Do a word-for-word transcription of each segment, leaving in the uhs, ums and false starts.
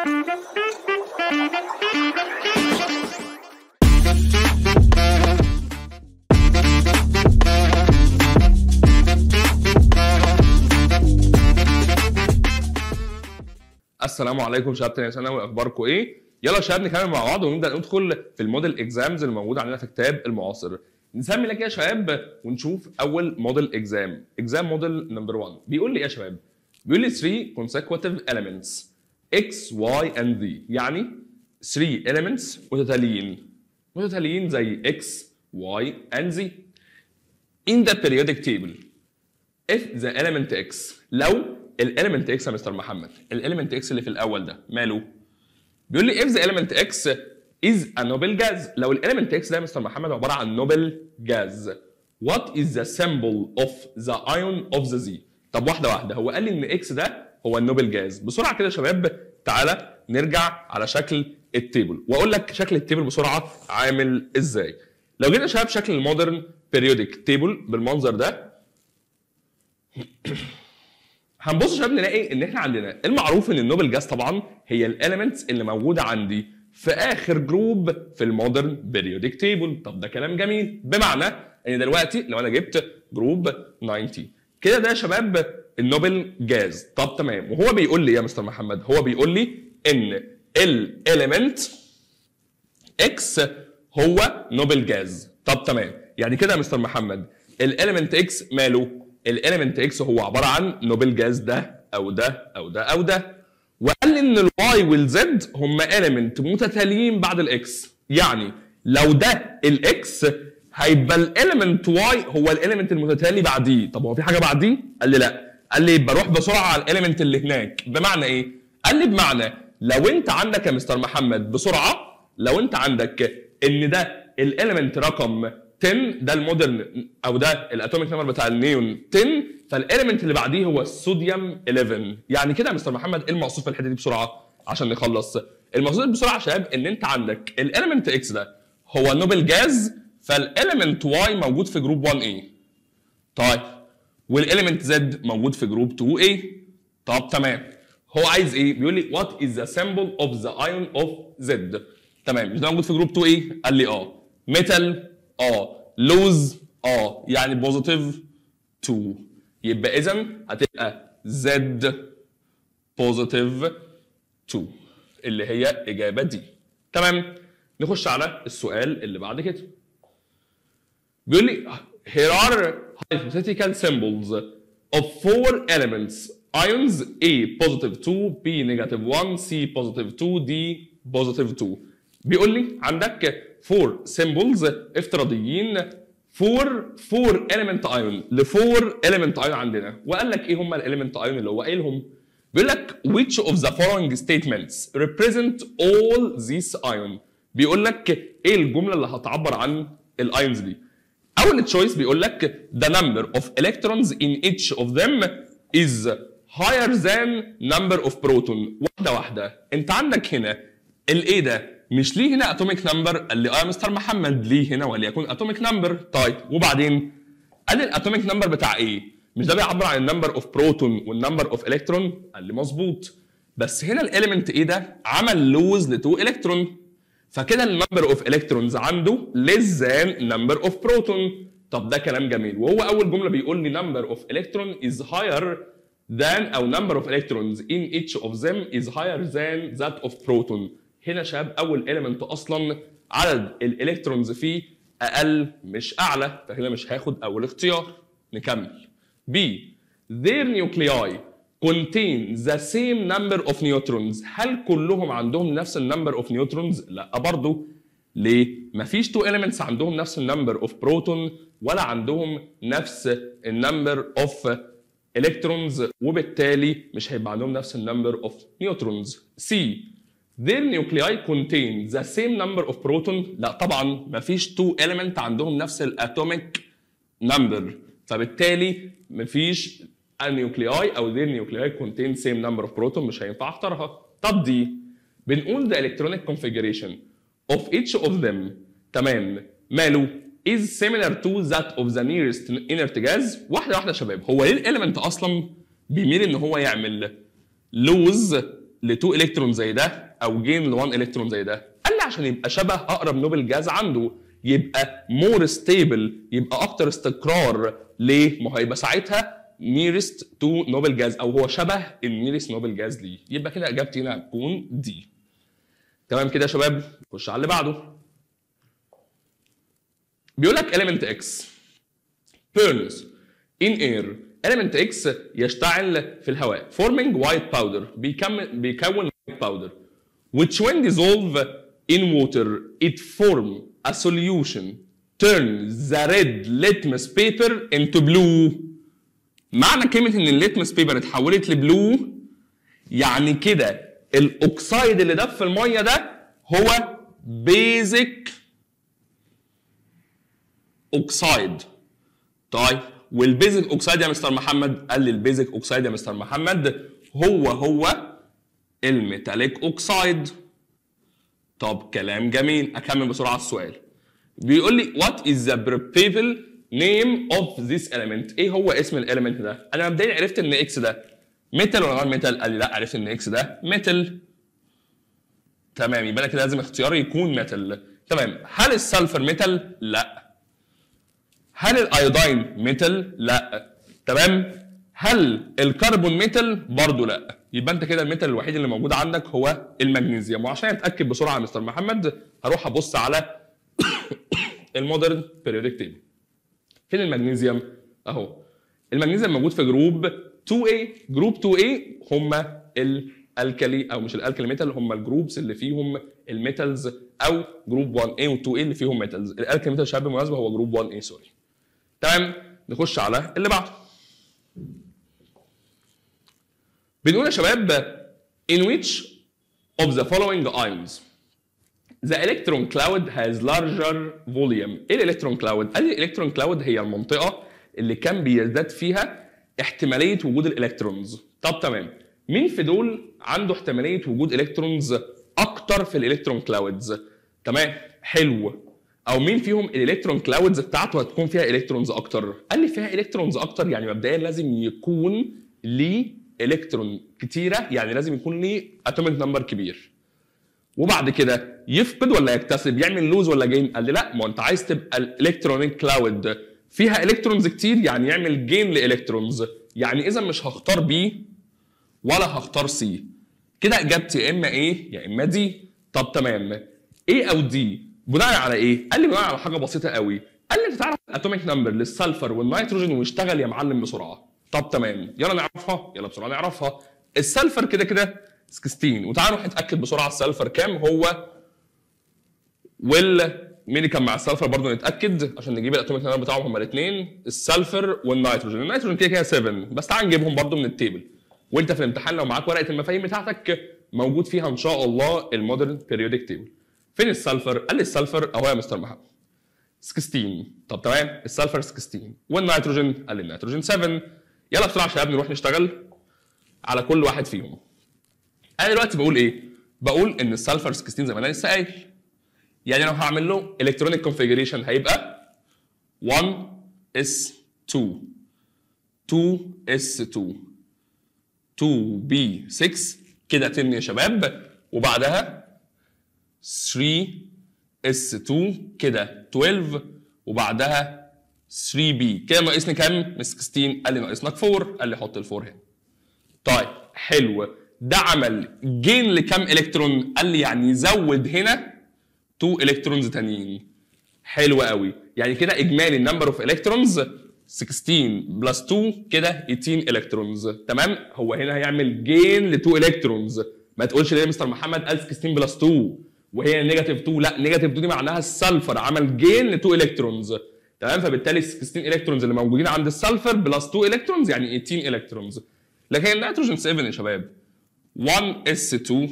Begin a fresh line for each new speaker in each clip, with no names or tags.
السلام عليكم شباب تانية ثانوي، اخباركم ايه؟ يلا يا شباب نكمل مع بعض ونبدا ندخل في الموديل اكزامز اللي موجود عندنا في كتاب المعاصر. نسمي لك يا شباب ونشوف اول موديل اكزام، اكزام موديل نمبر واحد. بيقول لي ايه يا شباب؟ بيقول لي ثلاثة consecutive elements x y and z، يعني ثلاثة elements متتاليين متتاليين زي x y and z in the periodic table if the element x. لو الاليمنت اكس يا مستر محمد، الاليمنت اكس اللي في الاول ده ماله؟ بيقول لي if the element x is a noble gas. لو الاليمنت اكس ده يا مستر محمد عباره عن نوبل جاز، what is the symbol of the ion of the Z؟ طب واحده واحده، هو قال لي ان اكس ده هو النوبل جاز. بسرعه كده يا شباب تعالى نرجع على شكل التيبل واقول لك شكل التيبل بسرعه عامل ازاي. لو جينا يا شباب شكل المودرن بيريودك تيبل بالمنظر ده، هنبص يا شباب نلاقي ان احنا عندنا المعروف ان النوبل جاز طبعا هي الاليمنتس اللي موجوده عندي في اخر جروب في المودرن بيريودك تيبل. طب ده كلام جميل، بمعنى ان دلوقتي لو انا جبت جروب تسعين كده ده يا شباب النوبل جاز. طب تمام، وهو بيقول لي يا مستر محمد، هو بيقول لي ان الاليمنت اكس هو نوبل جاز. طب تمام، يعني كده يا مستر محمد الاليمنت اكس ماله؟ الاليمنت اكس هو عباره عن نوبل جاز ده او ده او ده او ده. وقال لي ان الواي والزد هم اليمنت متتاليين بعد الاكس، يعني لو ده الاكس هيبقى الاليمنت واي هو الاليمنت المتتالي بعديه. طب هو في حاجه بعديه؟ قال لي لا. قال لي يبقى روح بسرعه على الاليمنت اللي هناك. بمعنى ايه؟ قال لي بمعنى لو انت عندك يا مستر محمد بسرعه، لو انت عندك ان ده الاليمنت رقم عشرة، ده المودرن او ده الاتوميك نمبر بتاع النيون عشرة، فالاليمنت اللي بعديه هو الصوديوم احداشر. يعني كده يا مستر محمد ايه المقصود في الحته دي بسرعه عشان نخلص؟ المقصود بسرعه يا شباب ان انت عندك الاليمنت اكس ده هو نوبل جاز، فالاليمنت واي موجود في جروب واحد اي. طيب والاليمنت زد موجود في جروب اتنين اي. طب تمام، هو عايز ايه؟ بيقول لي وات از ذا سيمبل اوف ذا ايون اوف زد. تمام، مش ده موجود في جروب اتنين اي؟ قال لي اه. ميتال اه. لوز اه، يعني بوزيتيف اتنين. يبقى اذا هتبقى زد بوزيتيف اتنين اللي هي اجابه دي. تمام، نخش على السؤال اللي بعد كده. بيقول لي here are hypothetical symbols of four elements ions A positive two B negative one C positive two D positive two. بيقول لي عندك فور سيمبلز افتراضيين فور فور element ion لفور element ion عندنا، وقال لك ايه هم الاليمنت ايون اللي هو قايلهم؟ بيقول لك which of the following statements represent all these ion. بيقول لك ايه الجمله اللي هتعبر عن الايونز دي؟ اول تشويس بيقول لك the number of electrons in each of them is higher than number of proton. واحده واحده، انت عندك هنا الايه ده مش ليه هنا اتوميك نمبر؟ قال لي اه يا مستر محمد ليه هنا وليكن اتوميك نمبر. طيب وبعدين قال لي الاتوميك نمبر بتاع ايه؟ مش ده بيعبر عن النمبر اوف بروتون والنمبر اوف الكترون؟ قال لي مظبوط، بس هنا الاليمنت ايه ده عمل لوز ل اتنين الكترون، فكده النمبر اوف الكترونز عنده less than نمبر اوف بروتون. طب ده كلام جميل، وهو اول جمله بيقول لي number of electron is higher than او number of electrons in each of them is higher than that of proton. هنا شباب اول element اصلا عدد الالكترونز فيه اقل مش اعلى، فهنا مش هاخد اول اختيار. نكمل. B their nuclei contain the same number of neutrons. هل كلهم عندهم نفس النمبر اوف نيوترونز؟ لا برضه. ليه؟ مفيش تو elements عندهم نفس النمبر اوف بروتون ولا عندهم نفس النمبر اوف الكترونز، وبالتالي مش هيبقى عندهم نفس النمبر اوف نيوترونز. C their nuclei contain the same number of proton. لا طبعا مفيش تو element عندهم نفس الاتوميك نمبر، فبالتالي مفيش النيوكلياي او their nuclei contain same number of proton، مش هينفع اختارها. طب دي بنقول the electronic configuration of each of them تمام ماله is similar to that of the nearest inert gas. واحده واحده يا شباب، هو ليه الاليمنت اصلا بيميل ان هو يعمل لوز ل اتنين الكترون زي ده او جين ل واحد الكترون زي ده؟ قال لي عشان يبقى شبه اقرب نوبل جاز عنده، يبقى مور ستيبل، يبقى اكتر استقرار. ليه؟ ما هو هيبقى ساعتها نيرست تو نوبل جاز، او هو شبه النيرست نوبل جاز ليه. يبقى كده اجابتي هنا هتكون دي. تمام كده يا شباب؟ نخش على اللي بعده. بيقول لك element X burns in air. element X يشتعل في الهواء forming white powder، بيكون بيكون white powder which when dissolve in water it form a solution turn the red litmus paper into blue. معنى كلمة ان الليتمس بيبر اتحولت لبلو يعني كده الاكسايد اللي دب في المية ده هو بيزك اوكسايد. طيب والبيزك اوكسايد يا مستر محمد؟ قال لي البيزك اوكسايد يا مستر محمد هو هو الميتاليك اوكسايد. طب كلام جميل، اكمل بسرعه السؤال. بيقول لي what is the probable name of this element؟ ايه هو اسم الاليمنت ده؟ انا مبدئيا عرفت ان اكس ده ميتال ولا غير ميتال؟ قال لي لا، عرفت ان اكس ده ميتال. تمام، يبقى انا كده لازم اختياري يكون ميتال. تمام، هل السلفر ميتال؟ لا. هل الايودين ميتال؟ لا. تمام، هل الكربون ميتال؟ برضه لا. يبقى انت كده الميتال الوحيد اللي موجود عندك هو المغنيسيوم. وعشان اتاكد بسرعه يا مستر محمد هروح ابص على المودرن بيريودك تيبل. فين المغنيسيوم؟ اهو المغنيسيوم موجود في جروب اتنين ايه. جروب اتنين ايه هم الالكالي او مش الالكالي ميتال، هم الجروبس اللي فيهم الميتالز، او جروب واحد ايه و اتنين ايه اللي فيهم ميتالز. الالكالي ميتال شباب بالمناسبه هو جروب واحد ايه سوري. تمام، نخش على اللي بعده. بنقول يا شباب in which of the following ions the electron cloud has larger volume. ايه الالكترون كلاود؟ قال لي الالكترون كلاود هي المنطقه اللي كان بيزداد فيها احتماليه وجود الالكترونز. طب تمام، مين في دول عنده احتماليه وجود الكترونز اكتر في الالكترون كلاودز؟ تمام، حلو. او مين فيهم الالكترون كلاودز بتاعته هتكون فيها الكترونز اكتر؟ قال لي فيها الكترونز اكتر يعني مبدئيا لازم يكون ليه الكترون كتيره، يعني لازم يكون ليه اتوميك نمبر كبير. وبعد كده يفقد ولا يكتسب؟ يعمل لوز ولا جين؟ قال لي لا، ما انت عايز تبقى الالكترونيك كلاود فيها الكترونز كتير يعني يعمل جين لالكترونز. يعني اذا مش هختار بي ولا هختار سي، كده اجابتي يا اما ايه يا اما دي. طب تمام، ايه او دي بناء على ايه؟ قال لي بناء على حاجه بسيطه قوي. قال لي انت تعرف الاتوميك نمبر للسلفر والنيتروجين ويشتغل يا معلم بسرعه. طب تمام، يلا نعرفها، يلا بسرعه نعرفها. السلفر كده كده ستاشر، وتعالوا نروح نتاكد بسرعه السلفر كام هو، وال مين اللي كان مع السلفر برضه نتاكد عشان نجيب الاتوميك نمبر بتاعهم هما الاثنين، السلفر والنيتروجين. النيتروجين كده كده سبعة، بس تعال نجيبهم برضه من التيبل. وانت في الامتحان لو معاك ورقه المفاهيم بتاعتك موجود فيها ان شاء الله المودرن بيريودك تيبل. فين السلفر؟ قال لي السلفر اهو يا مستر محمد ستاشر. طب تمام، السلفر ستاشر والنيتروجين؟ قال لي النيتروجين سبعة. يلا بسرعه يا شباب نروح نشتغل على كل واحد فيهم. انا دلوقتي بقول ايه؟ بقول ان السلفر ستاشر زي ما انا لسه قايل، يعني لو هعمل له الكترونيك كونفيجريشن هيبقى واحد اس اتنين اتنين اس اتنين اتنين بي ستة كده عشرة يا شباب، وبعدها تلاتة اس اتنين كده اتناشر، وبعدها تلاتة بي كده ناقصني كام؟ من ستاشر. قال لي ناقص لك اربعة، قال لي حط ال اربعة هنا. طيب حلو، ده عمل جين لكام الكترون؟ قال لي يعني زود هنا اتنين الكترونز تانيين. حلو قوي، يعني كده اجمالي النمبر اوف الكترونز ستاشر بلس اتنين كده تمنتاشر الكترونز. تمام، هو هنا هيعمل جين ل اتنين الكترونز. ما تقولش ليه يا مستر محمد قال ستاشر بلس اتنين وهي نيجاتيف اتنين؟ لا، نيجاتيف اتنين دي معناها السلفر عمل جين ل اتنين الكترونز. تمام، فبالتالي ستاشر الكترونز اللي موجودين عند السلفر بلس اتنين الكترونز يعني تمنتاشر الكترونز. لكن النيتروجين سبعة يا شباب واحد اس اتنين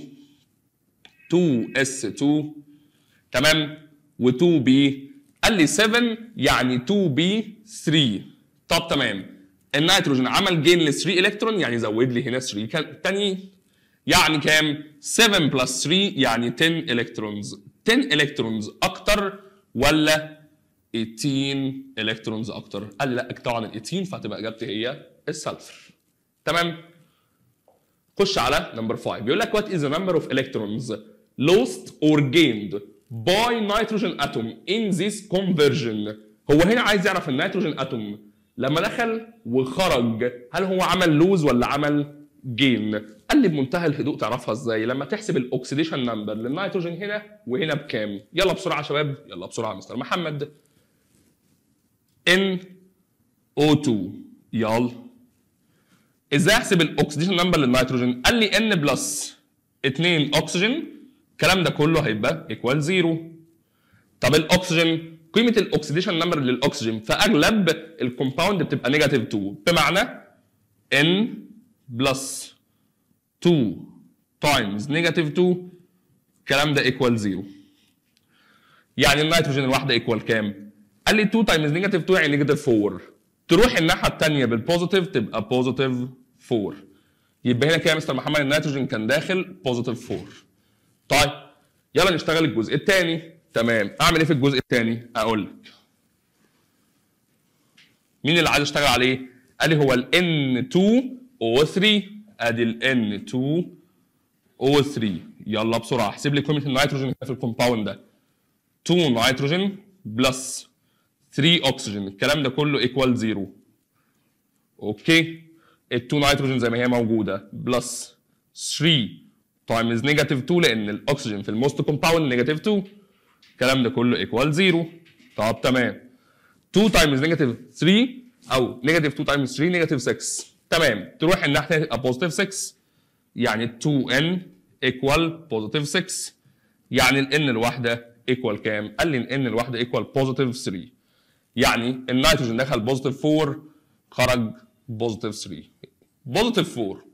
اتنين اس اتنين تمام و2 بي. قال لي سبعة يعني اتنين بي تلاتة. طب تمام، النيتروجين عمل جين ل تلاتة الكترون يعني زود لي هنا تلاتة تانيين، يعني كام؟ سبعة بلس تلاتة يعني عشرة الكترونز. عشرة الكترونز اكتر ولا تمنتاشر الكترونز اكتر؟ قال لي لا طبعا ال تمنتاشر، فهتبقى اجابتي هي السلفر. تمام، خش على نمبر خمسة بيقول لك what is the number of electrons lost or gained by nitrogen atom in this conversion. هو هنا عايز يعرف النيتروجين اتوم لما دخل وخرج هل هو عمل لوز ولا عمل جين. قال لي بمنتهى الهدوء تعرفها ازاي؟ لما تحسب الاكسيديشن نمبر للنيتروجين هنا وهنا بكام. يلا بسرعه يا شباب، يلا بسرعه يا مستر محمد. إن أو اتنين يلا. ازاي احسب الاكسيديشن نمبر للنيتروجين؟ قال لي ان بلس اتنين اكسجين، الكلام ده كله هيبقى ايكوال زيرو. طب الاكسجين قيمه الاكسيديشن نمبر للاكسجين في اغلب الكومباوند بتبقى نيجاتيف اتنين، بمعنى ان بلس اتنين تايمز نيجاتيف اتنين الكلام ده ايكوال زيرو. يعني النيتروجين الواحده ايكوال كام؟ قال لي اتنين تايمز نيجاتيف اتنين يعني نيجاتيف اربعة، تروح الناحيه الثانيه بالبوزيتيف تبقى بوزيتيف اربعة. يبقى هنا كده يا مستر محمد النيتروجين كان داخل بوزيتيف اربعة. طيب يلا نشتغل الجزء الثاني. تمام، اعمل ايه في الجزء الثاني؟ اقول لك. مين اللي عايز اشتغل عليه؟ قال لي هو ال إن اتنين أو تلاتة، ادي ال إن اتنين أو تلاتة. يلا بسرعه احسب لي قيمه النيتروجين في الكومباوند ده. اتنين نيتروجين بلس تلاتة اكسجين، الكلام ده كله ايكوال زيرو. اوكي، ال اتنين نيتروجين زي ما هي موجوده بلس تلاتة تايمز نيجاتيف اتنين لان الاكسجين في الموست كومباوند نيجاتيف اتنين، الكلام ده كله ايكوال زيرو. طب تمام، اتنين تايمز نيجاتيف تلاتة او نيجاتيف اتنين تايمز تلاتة نيجاتيف ستة. تمام، تروح الناحيه تبقى بوزيتيف ستة، يعني اتنين إن ايكوال بوزيتيف ستة. يعني ال N الواحده ايكوال كام؟ قال لي ال N الواحده ايكوال بوزيتيف تلاتة. يعني النيتروجين دخل بوزيتيف اربعة خرج بوزيتيف تلاتة. بوزيتيف اربعة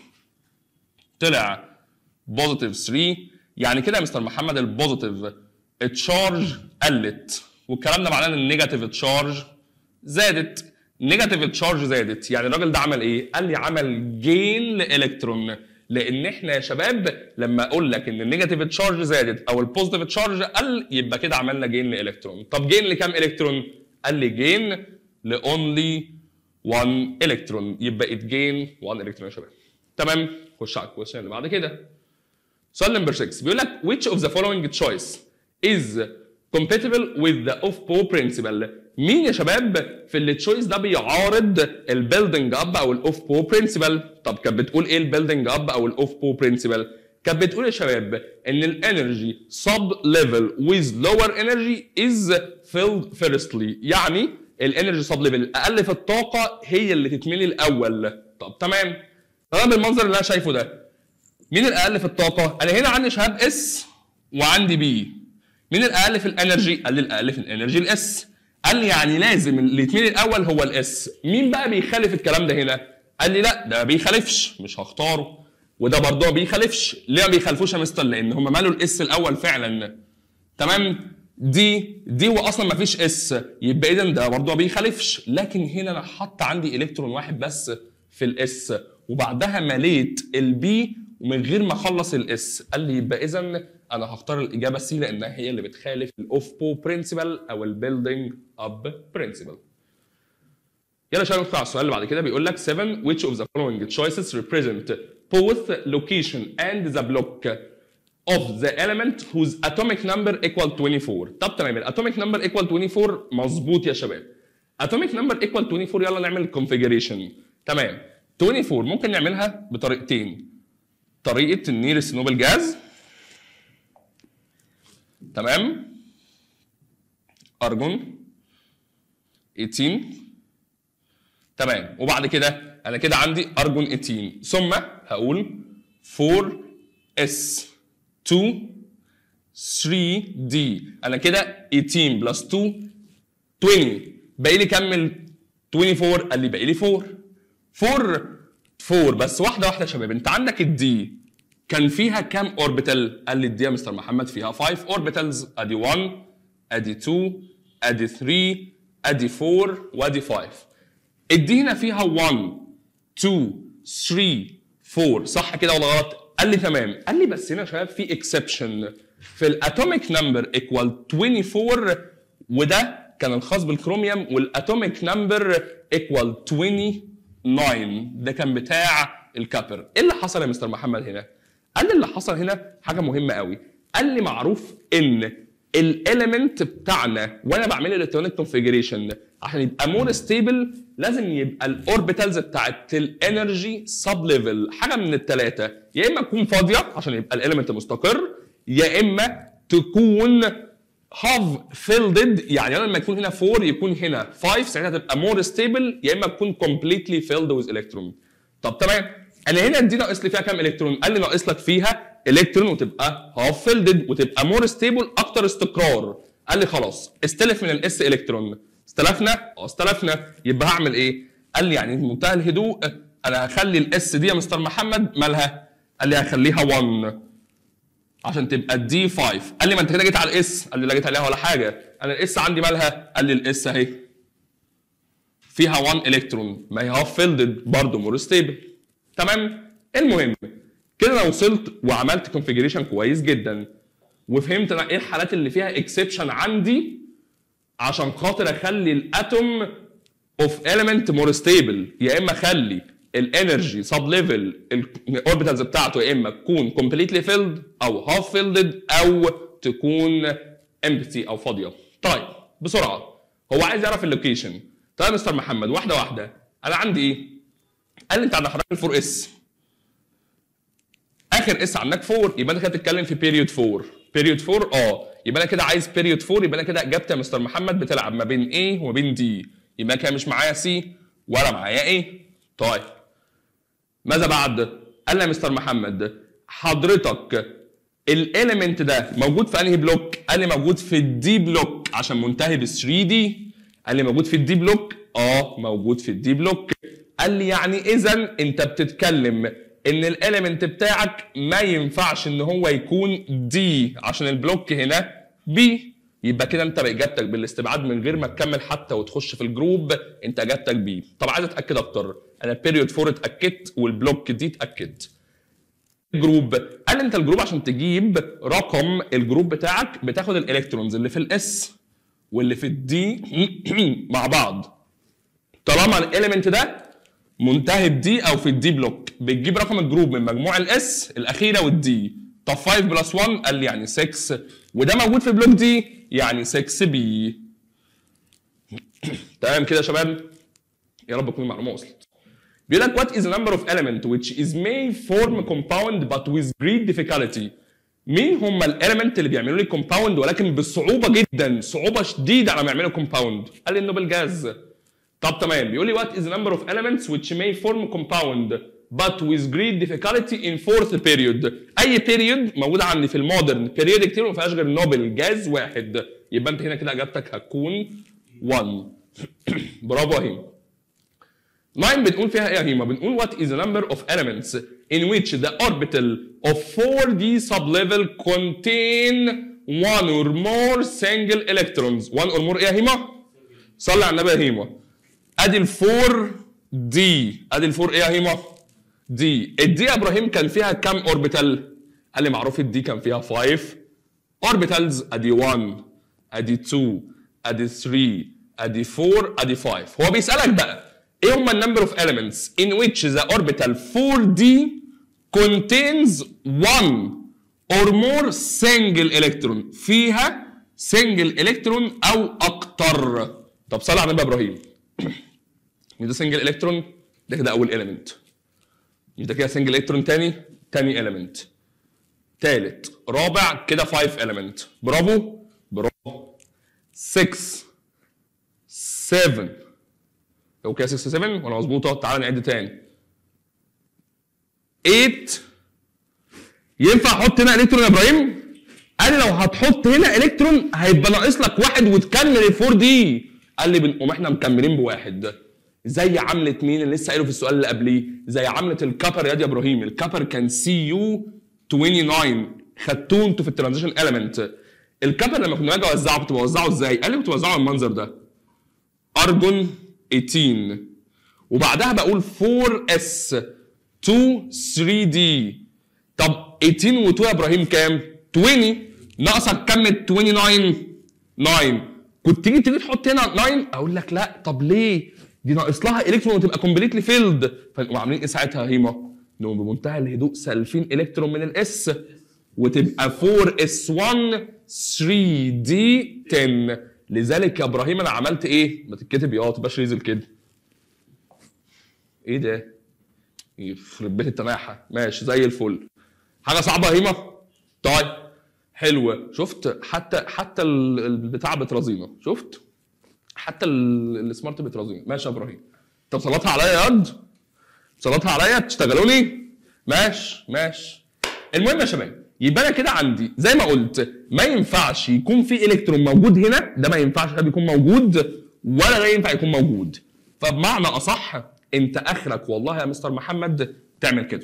طلع بوزيتيف تلاتة، يعني كده يا مستر محمد البوزيتيف التشارج قلت، والكلام ده معناه ان النيجاتيف تشارج زادت. النيجاتيف تشارج زادت، يعني الراجل ده عمل ايه؟ قال لي عمل جين لالكترون، لان احنا يا شباب لما اقول لك ان النيجاتيف تشارج زادت او البوزيتيف تشارج قل يبقى كده عملنا جين لالكترون. طب جين لكام الكترون؟ قال لي جين لاونلي واحد الكترون، يبقى ات جين واحد الكترون يا شباب. تمام، خش على الكويشن اللي بعد كده. سؤال نمبر ستة بيقول لك which of the following choice is compatible with the off-bow principle. مين يا شباب في التشويس ده بيعارض البيلدنج اب او الاوف بو برنسبل؟ طب كانت بتقول ايه البيلدنج اب او الاوف بو برنسبل؟ كانت بتقول يا شباب ان الانرجي سب ليفل with lower energy is filled firstly، يعني الانرجي سب ليفل الاقل في الطاقه هي اللي تتملي الاول. طب تمام، انا بالمنظر اللي انا شايفه ده مين الاقل في الطاقه؟ انا هنا عندي شهاب اس وعندي بي. مين الاقل في الانرجي؟ قال لي الاقل في الانرجي الاس. قال لي يعني لازم اللي يتملي الاول هو الاس. مين بقى بيخالف الكلام ده هنا؟ قال لي لا ده ما بيخالفش مش هختاره، وده برضه ما بيخالفش. ليه ما بيخالفوش يا مستر؟ لان هم مالوا الاس الاول فعلا. تمام، دي دي واصلا ما فيش اس، يبقى اذا ده برضه ما بيخالفش. لكن هنا انا حاطط عندي الكترون واحد بس في الاس وبعدها مليت البي ومن غير ما اخلص الاس. قال لي يبقى اذا انا هختار الاجابه سي لانها هي اللي بتخالف الاوف بو برنسبل او البيلدينج اب برنسبل. يلا شباب ندخل على السؤال اللي بعد كده. بيقول لك سبعة which of the following choices represent both location and the block of the element whose atomic number equal twenty-four. طب تمام، الاتوميك نمبر equal twenty-four مظبوط يا شباب. atomic number equal twenty-four، يلا نعمل configuration. تمام، twenty-four ممكن نعملها بطريقتين. طريقه النيرست نوبل جاز، تمام، ارجون تمنتاشر، تمام، وبعد كده انا كده عندي ارجون تمنتاشر ثم هقول فور اس تو ثري دي. انا كده تمنتاشر بلس اتنين عشرين، باقي لي كمل اربعة وعشرين. قال لي باقي لي اربعة اربعة اربعة بس واحده واحده يا شباب. انت عندك الدي كان فيها كام اوربيتال؟ قال لي الدي يا مستر محمد فيها خمسة اوربيتالز، ادي واحد ادي اتنين ادي تلاتة ادي اربعة وادي خمسة. الدي هنا فيها واحد اتنين تلاتة اربعة، صح كده ولا غلط؟ قال لي تمام. قال لي بس هنا يا شباب في اكسبشن في الاتوميك نمبر ايكوال اربعة وعشرين، وده كان الخاص بالكروميوم، والاتوميك نمبر ايكوال تسعة تسعة ده كان بتاع الكابر. ايه اللي حصل يا مستر محمد هنا؟ قال لي اللي حصل هنا حاجه مهمه قوي. قال لي معروف ان الاليمنت بتاعنا وانا بعمل الكترونيك كونفيجريشن عشان يبقى مور ستيبل لازم يبقى الاوربيتالز بتاعت الانرجي سب ليفل حاجه من الثلاثه، يا اما تكون فاضيه عشان يبقى الاليمنت مستقر، يا اما تكون هاف فيلدد يعني لما يكون هنا أربعة يكون هنا خمسة ساعتها تبقى مور ستيبل، يا اما تكون كومبليتلي فيلد ويز الكترون. طب تمام، انا هنا دي ناقص لي فيها كام الكترون؟ قال لي ناقص لك فيها الكترون وتبقى هاف فيلدد وتبقى مور ستيبل اكتر استقرار. قال لي خلاص استلف من الاس الكترون. استلفنا؟ اه استلفنا. يبقى هعمل ايه؟ قال لي يعني بمنتهى الهدوء انا هخلي الاس دي يا مستر محمد مالها؟ قال لي هخليها واحد عشان تبقى الدي خمسة. قال لي ما انت كده جيت على الاس. قال لي لا جيت عليها ولا حاجه، انا الاس عندي مالها؟ قال لي الاس اهي فيها واحد الكترون، ما هي هاف فيلدد برضه مور ستيبل. تمام؟ المهم كده انا وصلت وعملت كونفيجريشن كويس جدا وفهمت انا ايه الحالات اللي فيها اكسبشن عندي عشان خاطر اخلي الاتوم اوف اليمنت مور ستيبل، يا اما اخلي الانرجي سب ليفل الاوربيتالز بتاعته يا اما تكون كومبليتلي فيلد او هاف فيلدد او تكون امبتي او فاضيه. طيب بسرعه هو عايز يعرف اللوكيشن. طيب يا مستر محمد واحده واحده، انا عندي ايه؟ قال لي انت عندك حضرتك أربعة اس، اخر اس عندك أربعة، يبقى انت كده بتتكلم في بيريود أربعة. بيريود أربعة اه يبقى انا كده عايز بيريود أربعة، يبقى انا كده اجابتي يا مستر محمد بتلعب ما بين A وما بين D، يبقى كده مش معايا C ولا معايا A. طيب ماذا بعد؟ قال لي يا مستر محمد حضرتك الاليمنت ده موجود في انهي بلوك؟ قال لي موجود في الدي بلوك عشان منتهي ب ثري دي. قال لي موجود في الدي بلوك؟ اه موجود في الدي بلوك. قال لي يعني اذا انت بتتكلم ان الاليمنت بتاعك ما ينفعش ان هو يكون دي عشان البلوك هنا بي، يبقى كده انت باجابتك بالاستبعاد من غير ما تكمل حتى وتخش في الجروب انت اجابتك بي. طب عايز اتاكد اكتر، انا بيريود أربعة اتاكدت والبلوك دي اتاكدت. جروب قال انت الجروب عشان تجيب رقم الجروب بتاعك بتاخد الالكترونز اللي في الاس واللي في الدي مع بعض. طالما الاليمنت ده منتهي بدي او في الدي بلوك بتجيب رقم الجروب من مجموع الاس الاخيره والدي. طب خمسة بلس واحد قال لي يعني ستة، وده موجود في بلوك دي يعني ستة بي. تمام كده يا شباب؟ يا رب تكون المعلومه وصلت. بيقول لك what is the number of element which is may form compound but with great difficulty. مين هم الاليمنت اللي بيعملوا لي كومباوند ولكن بصعوبه جدا، صعوبه شديده على ما يعملوا كومباوند؟ قال لي النوبل جاز. طب تمام، بيقول لي what is the number of elements which may form compound but with great difficulty in fourth period. اي period موجوده عندي في المودرن periodic table ما فيهاش غير نوبل جاز واحد، يبقى انت هنا كده اجابتك هتكون واحد. برافو يا هيما. تسعة بنقول فيها ايه يا هيما؟ بنقول what is the number of elements in which the orbital of four D sublevel contain one or more single electrons. one or more ايه يا هيما؟ صلي على النبي يا هيما. ادي ال فور دي، ادي ال فور ايه يا هيما؟ دي. الدي يا ابراهيم كان فيها كام اوربيتال؟ قال لي معروف الدي كان فيها خمسة اوربيتالز، ادي واحد ادي اتنين ادي تلاتة ادي أربعة ادي خمسة. هو بيسالك بقى ايه هم النمبر اوف elements in which the orbital فور دي contains one or more single electron، فيها single electron او اكتر. طب صلي على النبي يا ابراهيم. ده سنجل الكترون، ده كده اول element. ده كده سنجل الكترون تاني، تاني element. تالت، رابع، كده خمسة element. برافو برافو. ستة سبعة لو كده ستة سبعة وانا مظبوطه. تعالى نعد تاني. تمانية. ينفع احط هنا الكترون يا ابراهيم؟ قال لي لو هتحط هنا الكترون هيبقى ناقص لك واحد وتكمل الفور دي. قال لي بنقوم احنا مكملين بواحد. زي عملة مين اللي لسه قايله في السؤال اللي قبليه؟ زي عملة الكابر يا دي يا ابراهيم. الكابر كان سي يو تسعة وعشرين، خدتوه انتوا في الترانزيشن اليمنت. الكابر لما كنا باجي اوزعه كنت بوزعه ازاي؟ قال لي كنت بوزعه بالمنظر ده. ارجون تمنتاشر وبعدها بقول فور اس اتنين تلاتة دي. طب تمنتاشر و2 يا ابراهيم كام؟ عشرين. ناقصك كم تسعة وعشرين؟ تسعة. كنت تيجي تيجي تحط هنا تسعة اقول لك لا. طب ليه؟ دي ناقص لها الكترون وتبقى كومبليتلي فيلد، فنقوم عاملين ايه ساعتها يا هيما؟ نقوم بمنتهى الهدوء سالفين الكترون من الاس وتبقى أربعة اس واحد ثري دي عشرة. لذلك يا ابراهيم انا عملت ايه؟ ما تتكتب يا ما تبقاش ريزل كده. ايه ده؟ يخرب بيت التناحه. ماشي زي الفل. حاجه صعبه يا هيما؟ طيب حلوه. شفت حتى حتى البتاع بترازينا، شفت؟ حتى السمارت بترازينا. ماشي يا ابراهيم. طب صلاتها عليا يا قد؟ صلاتها عليا تشتغلوني؟ ماشي ماشي. المهم يا شباب، يبقى انا كده عندي زي ما قلت ما ينفعش يكون في الكترون موجود هنا، ده ما ينفعش ده يكون موجود، ولا ده ينفع يكون موجود. فبمعنى اصح انت اخرك والله يا مستر محمد تعمل كده.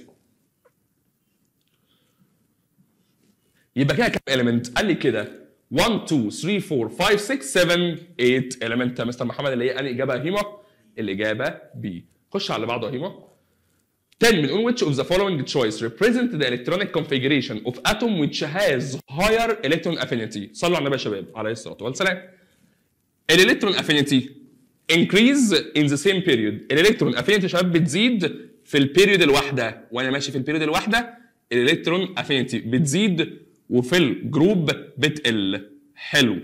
يبقى كده كام اليمنت؟ قال لي كده واحد اتنين تلاتة اربعة خمسة ستة سبعة تمانية اليمنت يا مستر محمد، اللي هي انهي اجابه يا هيما؟ الاجابه بي. خش على اللي بعده يا هيما. عشرة بنقول which of the following choice represent the electronic configuration of atom which has higher electron affinity. صلوا على النبي يا شباب عليه الصلاه والسلام. الالكترون affinity increase in the same period. الالكترون affinity يا شباب بتزيد في البيريود الواحده، وانا ماشي في البيريود الواحده الالكترون affinity بتزيد وفي الجروب بتقل. حلو.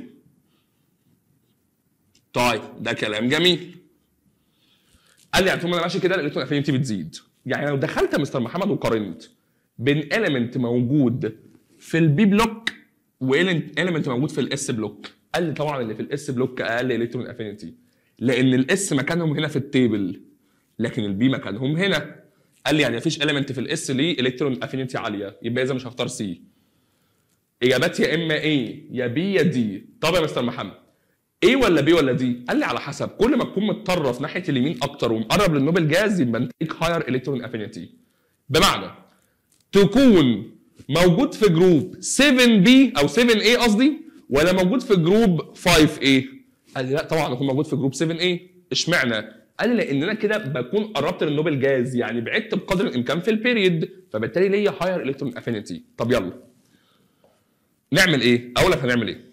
طيب ده كلام جميل. قال لي يعني طول ما انا ماشي كده الالكترون affinity بتزيد. يعني لو دخلت يا مستر محمد وقارنت بين اليمنت موجود في البي بلوك واليمنت موجود في الاس بلوك، قال لي طبعا اللي في الاس بلوك اقل الكترون افينيتي، لان الاس مكانهم هنا في التيبل لكن البي مكانهم هنا. قال لي يعني مفيش اليمنت في الاس ليه الكترون افينيتي عاليه، يبقى اذا مش هختار سي. اجابات يا اما ايه يا بي يا دي. طب يا مستر محمد ايه ولا بي ولا دي؟ قال لي على حسب، كل ما تكون متطرف ناحيه اليمين اكتر ومقرب للنوبل جاز يبقى انت ليك هاير الكترون افينيتي. بمعنى تكون موجود في جروب سبعة بي او سبعة اي قصدي، ولا موجود في جروب خمسة اي؟ قال لي لا طبعا اكون موجود في جروب سبعة اي. اشمعنى؟ قال لي لان انا كده بكون قربت للنوبل جاز، يعني بعدت بقدر الامكان في البيريد، فبالتالي ليا هاير الكترون افينيتي. طب يلا نعمل ايه؟ اقول لك هنعمل ايه.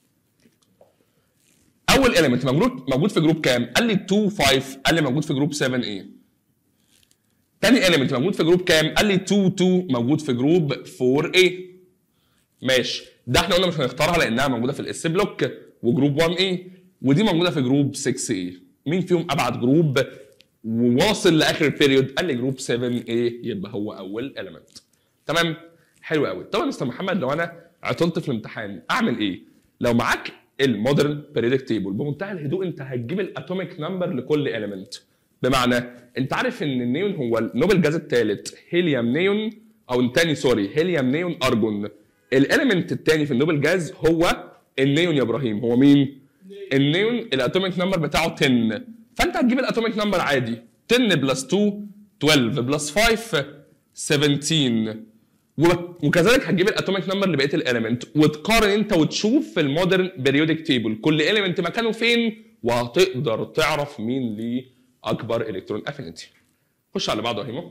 اول اليمنت موجود موجود في جروب كام؟ قال لي اتنين خمسة. قال لي موجود في جروب سبعة اي. تاني اليمنت موجود في جروب كام؟ قال لي اتنين اتنين موجود في جروب أربعة اي. ماشي، ده احنا قلنا مش هنختارها لانها موجوده في الاس بلوك وجروب واحد اي، ودي موجوده في جروب ستة اي. مين فيهم ابعد جروب وواصل لاخر البيريود؟ قال لي جروب سبعة اي، يبقى هو اول اليمنت. تمام؟ حلو قوي. طبعا يا مستر محمد لو انا عطلت في الامتحان اعمل ايه؟ لو معاك المودرن بيريودك تيبل بمنتهى الهدوء انت هتجيب الاتوميك نمبر لكل اليمنت. بمعنى انت عارف ان النيون هو النوبل جاز الثالث هيليوم نيون، او الثاني سوري هيليوم نيون ارجون. الاليمنت الثاني في النوبل جاز هو النيون يا ابراهيم. هو مين؟ النيون. الاتوميك نمبر بتاعه عشرة، فانت هتجيب الاتوميك نمبر عادي. عشرة بلس اتنين اتناشر بلس خمسة سبعتاشر، وكذلك هتجيب الاتوميك نمبر لبقيه الاليمنت وتقارن انت وتشوف في المودرن بيريودك تيبل كل اليمنت مكانه فين، وهتقدر تعرف مين ليه اكبر الكترون افينيتي. خش على اللي بعده يا هيمو.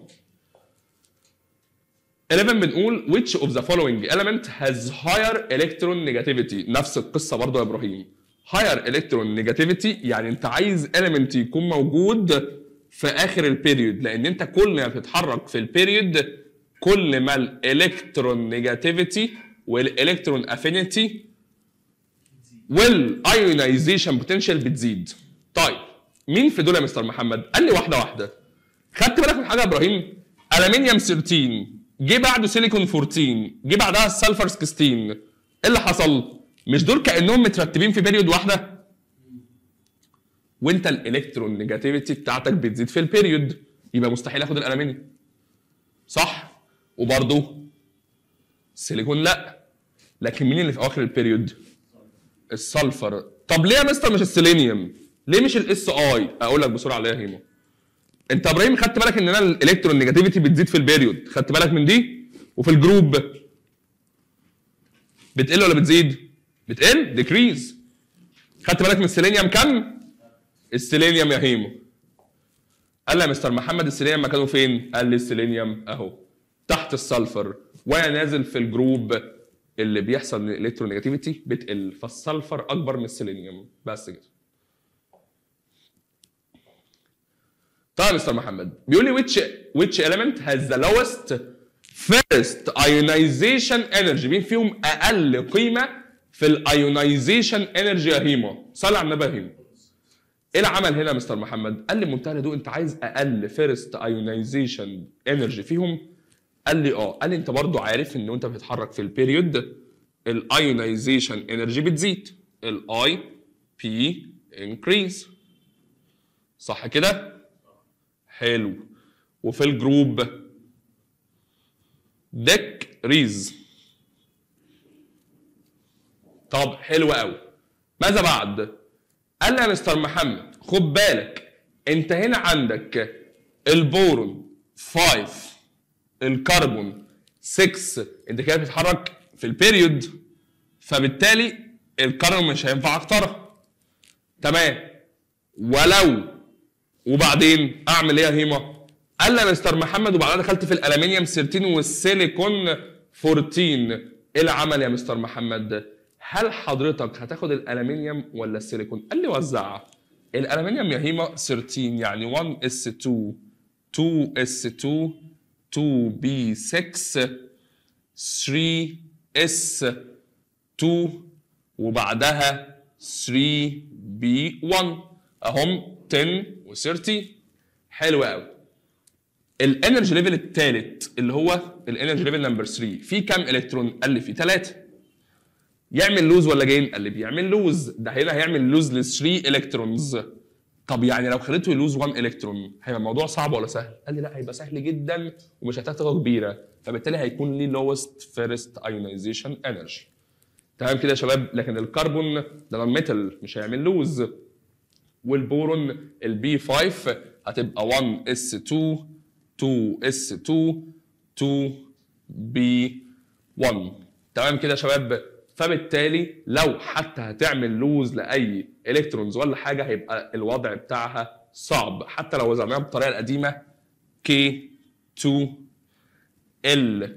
حداشر بنقول which of the following element has higher electron negativity. نفس القصه برضه يا ابراهيم. higher electron negativity يعني انت عايز element يكون موجود في اخر البيريود، لان انت كل ما بتتحرك في البيريود كل ما الالكترون نيجاتيفيتي والالكترون افينيتي والايونايزيشن بوتنشال بتزيد. طيب مين في دول يا مستر محمد؟ قال لي واحده واحده. خدت بالك من حاجه يا ابراهيم؟ الومنيوم تلتاشر جه بعده سيليكون اربعتاشر جه بعدها السلفر ستاشر. ايه اللي حصل؟ مش دول كانهم مترتبين في بيريود واحده؟ وانت الالكترون نيجاتيفيتي بتاعتك بتزيد في البيريود، يبقى مستحيل اخد الالومنيوم. صح؟ وبرضه السيليكون لا. لكن مين اللي في اواخر البيريود؟ السلفر. طب ليه يا مستر مش السيلينيوم؟ ليه مش الاس اي؟ اقول لك بسرعه ليه يا هيمو. انت يا ابراهيم خدت بالك ان انا الالكترون نيجاتيفيتي بتزيد في البيريود، خدت بالك من دي؟ وفي الجروب بتقل ولا بتزيد؟ بتقل، ديكريز. خدت بالك من السيلينيوم كام؟ السيلينيوم يا هيمو. قال لي يا مستر محمد السيلينيوم مكانه فين؟ قال لي السيلينيوم اهو تحت السلفر، وانا نازل في الجروب اللي بيحصل من الالكترون نيجاتيفيتي بتقل، فالسلفر اكبر من السيلينيوم. بس كده. طيب يا مستر محمد بيقول لي which which element has the lowest first ionization energy؟ مين فيهم اقل قيمه في الايونايزيشن انرجي يا هيما؟ صلي على النبي يا هيما. ايه العمل هنا يا مستر محمد؟ قال لي بمنتهى الهدوء انت عايز اقل فيرست ايونايزيشن انرجي فيهم؟ قال لي اه. قال لي انت برضو عارف ان انت بتتحرك في البيريود الايونايزيشن انرجي بتزيد، الاي بي انكريز، صح كده؟ حلو. وفي الجروب ديكريز. طب حلو قوي. ماذا بعد؟ قال لي يا مستر محمد خد بالك انت هنا عندك البورون خمسة، الكربون ستة، انت كده بتتحرك في البيريود، فبالتالي الكربون مش هينفع اكترها. تمام. ولو وبعدين اعمل ايه يا هيما؟ قال لي يا مستر محمد وبعدين دخلت في الالمنيوم تلتاشر والسيليكون اربعتاشر. ايه العمل يا مستر محمد؟ هل حضرتك هتاخد الالمنيوم ولا السيليكون؟ قال لي وزعها. الالمنيوم يا هيما تلتاشر يعني واحد اس اتنين اتنين اس اتنين اتنين بي ستة تلاتة اس اتنين وبعدها تلاتة بي واحد اهم عشرة و تلاتين. حلو قوي. الانرجي ليفل الثالث اللي هو الانرجي ليفل نمبر تلاتة فيه كام الكترون؟ قال لي فيه ثلاثة. يعمل لوز ولا جين؟ قال لي بيعمل لوز. ده هنا هيعمل لوز ل تلاتة الكترونز. طب يعني لو خليته يلوز واحد الكترون هيبقى الموضوع صعب ولا سهل؟ قال لي لا هيبقى سهل جدا ومش هتحتاج طاقه كبيره، فبالتالي هيكون ليه لوست فيرست ايونايزيشن انرجي. تمام كده يا شباب؟ لكن الكربون ده نون ميتال مش هيعمل لوز. والبورون البي خمسة هتبقى واحد اس اتنين اتنين اس اتنين اتنين بي واحد. تمام كده يا شباب؟ فبالتالي لو حتى هتعمل لوز لاي الكترونز ولا حاجه هيبقى الوضع بتاعها صعب، حتى لو وزعناها بالطريقه القديمه كي اتنين ال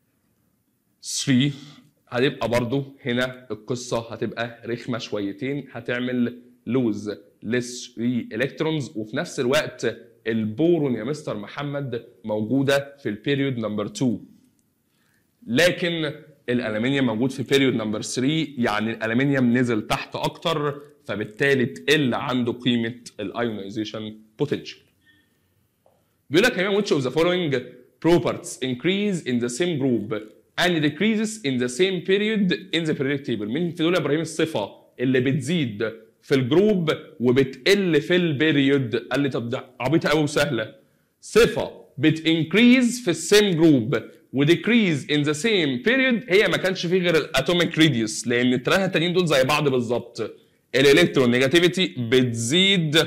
تلاتة هتبقى برضو هنا القصه هتبقى رخمه شويتين، هتعمل لوز ل تلاتة الكترونز. وفي نفس الوقت البورون يا مستر محمد موجوده في البيريود نمبر اتنين، لكن الالمنيوم موجود في بيريود نمبر تلاتة، يعني الالمنيوم نزل تحت اكتر، فبالتالي تقل عنده قيمه الايونايزيشن بوتنشال. بيقول لك كمان which of the following properties increase in the same group and decreases in the same period in the periodic table؟ مين في دول يا ابراهيم الصفه اللي بتزيد في الجروب وبتقل في البيريود؟ قال لي طب ده عبيطه قوي وسهله. صفه بتنكريز في السيم جروب وديكريز ان ذا سيم بيريود هي ما كانش فيه غير الاتوميك ريديوس، لان الثلاثه التانيين دول زي بعض بالظبط. الالكترون نيجاتيفيتي بتزيد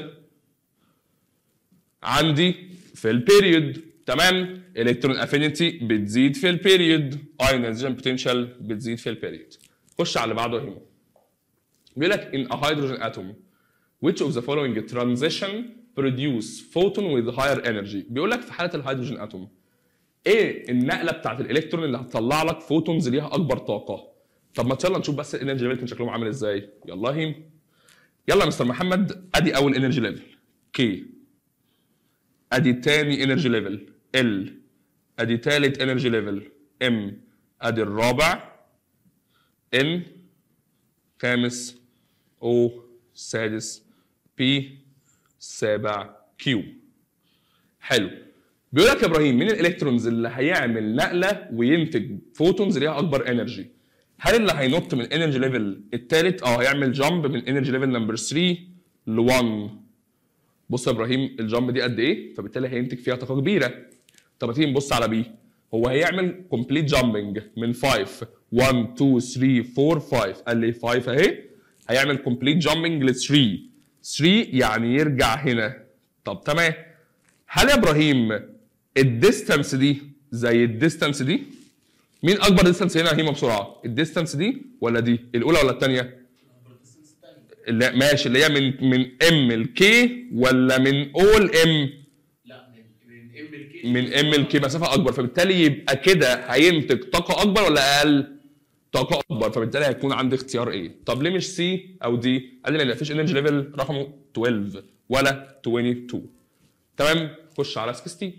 عندي في البيريود، تمام؟ الكترون افينيتي بتزيد في البيريود، ايونايزيشن بوتنشال بتزيد في البيريود. خش على اللي بعده هنا. بيقول لك in a hydrogen atom which of the following transition produce photon with higher energy؟ بيقول لك في حاله الهيدروجين اتوم ايه النقله بتاعت الالكترون اللي هتطلع لك فوتونز ليها اكبر طاقه؟ طب ما يلا نشوف بس الانرجي ليفل كان شكلهم عامل ازاي. يلا هيم. يلا يا مستر محمد ادي اول انرجي ليفل كي، ادي تاني انرجي ليفل ال، ادي تالت انرجي ليفل ام، ادي الرابع ان، خامس او، سادس بي، سابع كيو. حلو. بيقول لك يا ابراهيم مين الالكترونز اللي هيعمل نقله وينتج فوتونز ليها اكبر انرجي؟ هل اللي هينط من انرجي ليفل الثالث اه هيعمل جامب من انرجي ليفل نمبر تلاتة ل واحد؟ بص يا ابراهيم الجامب دي قد ايه؟ فبالتالي هينتج فيها طاقه كبيره. طب تيجي نبص على بي، هو هيعمل كومبليت جامبنج من خمسة واحد اتنين تلاتة اربعة خمسة، قال لي خمسة اهي، هيعمل كومبليت جامبنج ل تلاتة، تلاتة يعني يرجع هنا. طب تمام. هل يا ابراهيم الديستانس دي زي الديستانس دي؟ مين اكبر ديستانس هنا يا هيما بسرعه؟ الديستانس دي ولا دي؟ الاولى ولا الثانيه؟ اللي ماشي اللي هي من من ام لكي ولا من او لام؟
لا من من ام لكي.
من ام لكي مسافه اكبر، فبالتالي يبقى كده هينتج طاقه اكبر ولا اقل؟ طاقه اكبر، فبالتالي هيكون عندي اختيار ايه؟ طب ليه مش سي او دي؟ قال لي ما فيش انرجي ليفل رقمه اتناشر ولا اتنين وعشرين. تمام. خش على ستاشر.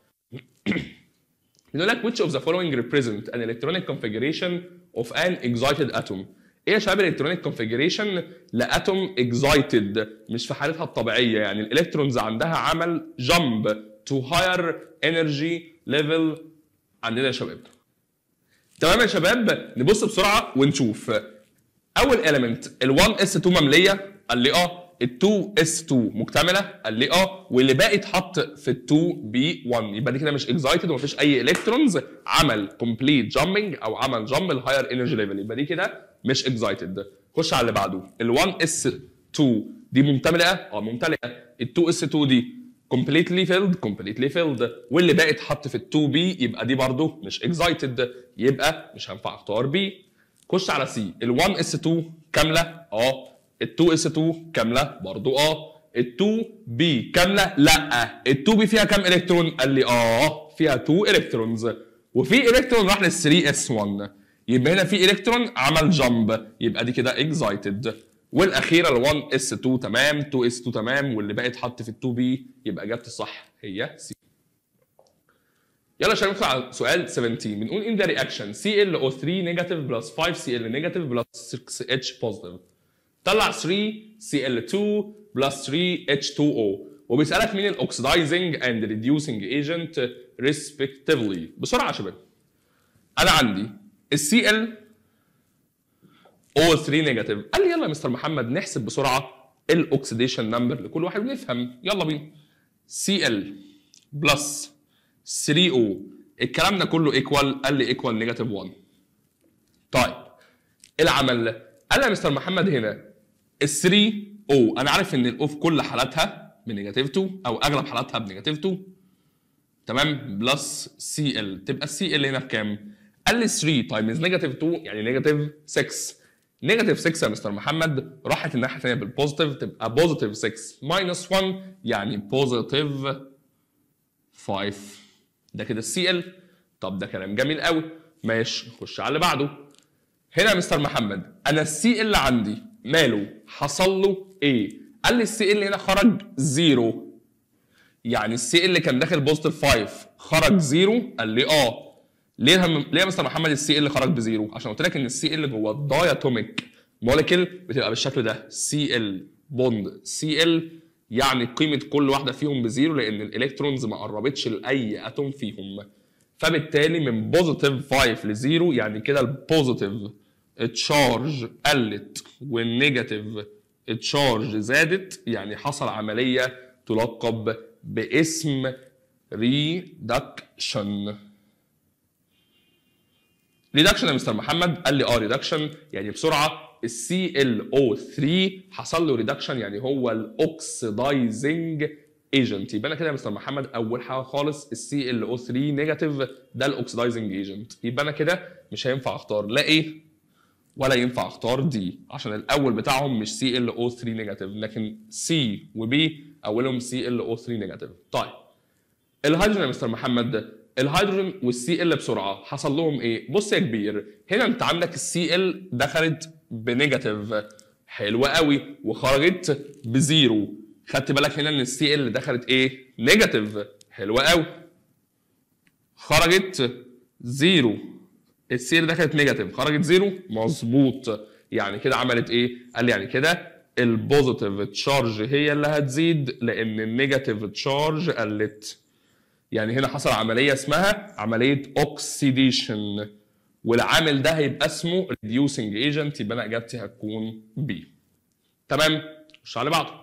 بيقول لك which of the following represent an electronic configuration of an excited atom. ايه يا شباب الالكترونيك كونفيجريشن لاتوم اكزايتد مش في حالتها الطبيعيه، يعني الالكترونز عندها عمل جامب تو هاير انرجي ليفل عندنا يا شباب. تمام يا شباب، نبص بسرعه ونشوف. اول اليمنت ال واحد اس اتنين ممليه، قال لي اه. ال اتنين اس اتنين مكتمله، قال لي اه. واللي باقي اتحط في ال اتنين بي واحد، يبقى دي كده مش اكزايتد ومفيش اي الكترونز، عمل كومبليت جامبنج او عمل جامب لهاير انرجي ليفل، يبقى دي كده مش اكزايتد. خش على اللي بعده. ال واحد اس اتنين دي ممتلئه، اه ممتلئه. ال اتنين اس اتنين دي completely filled completely filled، واللي باقي اتحط في ال اتنين بي، يبقى دي برضو مش اكزايتد، يبقى مش هينفع اختار بي. خش على سي. ال واحد اس اتنين كامله، اه. ال اتنين اس اتنين كامله برضو، اه. ال اتنين بي كامله، لا. ال اتنين بي فيها كام الكترون؟ قال لي اه فيها اتنين الكترونز، وفي الكترون راح لل تلاتة اس واحد، يبقى هنا في الكترون عمل جامب، يبقى دي كده اكزايتد. والاخيره ال واحد اس اتنين تمام، اتنين اس اتنين تمام، واللي باقي اتحط في ال اتنين بي، يبقى اجابتي الصح هي سي. يلا يا شباب ندخل على سؤال سبعتاشر. بنقول in the reaction سي ال او تلاتة نيجاتيف بلس خمسة سي ال نيجاتيف بلس ستة اتش بوزيتيف، طلع تلاتة سي ال اتنين بلس تلاتة اتش اتنين او، وبيسالك مين الاوكسيدايزنج اند ريديوسنج ايجنت ريسبكتيفلي. بسرعه يا شباب، انا عندي السي ال او تلاتة نيجاتيف، قال لي يلا يا مستر محمد نحسب بسرعه الاوكسيديشن نمبر لكل واحد ونفهم، يلا بينا. سي ال بلس تلاتة او، الكلام ده كله ايكوال، قال لي ايكوال نيجاتيف واحد. طيب العمل، قال لي يا مستر محمد هنا ال تلاتة او، انا عارف ان الاو في كل حالاتها بنيجاتيف اتنين او اغلب حالاتها بنيجاتيف اتنين، تمام. بلس سي ال، تبقى السي ال هنا بكام؟ قال لي تلاتة تايمز نيجاتيف اتنين يعني نيجاتيف ستة. نيجاتيف ستة يا مستر محمد راحت الناحيه الثانيه بالبوزيتيف، تبقى بوزيتيف ستة ماينس واحد يعني بوزيتيف خمسة. ده كده السي ال. طب ده كلام جميل قوي، ماشي. نخش على اللي بعده. هنا يا مستر محمد انا السي ال عندي ماله؟ حصل له ايه؟ قال لي السي ال هنا خرج زيرو، يعني السي ال كان داخل بوزيتيف خمسة خرج زيرو. قال لي اه. ليه هم... ليه يا مستر محمد السي ال خرج بزيرو؟ عشان قلت لك ان السي ال جوه الداياتوميك موليكيول بتبقى بالشكل ده، سي ال بوند سي ال، يعني قيمه كل واحده فيهم بزيرو لان الالكترونز ما قربتش لاي اتوم فيهم، فبالتالي من بوزيتيف خمسة لزيرو يعني كده البوزيتيف تشارج قلت والنيجاتيف تشارج زادت، يعني حصل عمليه تلقب باسم ريدكشن. ريدكشن يا مستر محمد؟ قال لي اه ريدكشن، يعني بسرعه السي ال او تلاتة حصل له ريدكشن، يعني هو الاوكسيدايزنج ايجنت. يبقى انا كده يا مستر محمد اول حاجه خالص السي ال او تلاتة نيجاتيف ده الاوكسيدايزنج ايجنت، يبقى انا كده مش هينفع اختار لا ايه ولا ينفع اختار دي، عشان الاول بتاعهم مش سي ال او تلاتة نيجاتيف، لكن سي وبي اولهم سي ال او تلاتة نيجاتيف. طيب الهيدروجين يا مستر محمد، الهيدروجين والسي ال بسرعه حصل لهم ايه؟ بص يا كبير، هنا انت عندك السي ال دخلت بنيجاتيف، حلوه قوي، وخرجت بزيرو. خدت بالك هنا ان السي ال دخلت ايه؟ نيجاتيف، حلوه قوي، خرجت زيرو. السي ال دخلت نيجاتيف خرجت زيرو، مظبوط. يعني كده عملت ايه؟ قال لي يعني كده البوزيتيف تشارج هي اللي هتزيد لان النيجاتيف تشارج قلت، يعني هنا حصل عمليه اسمها عمليه اوكسيديشن، والعامل ده هيبقى اسمه ريديوسنج ايجنت، يبقى انا اجابتي هتكون بي. تمام. خش على بعضه.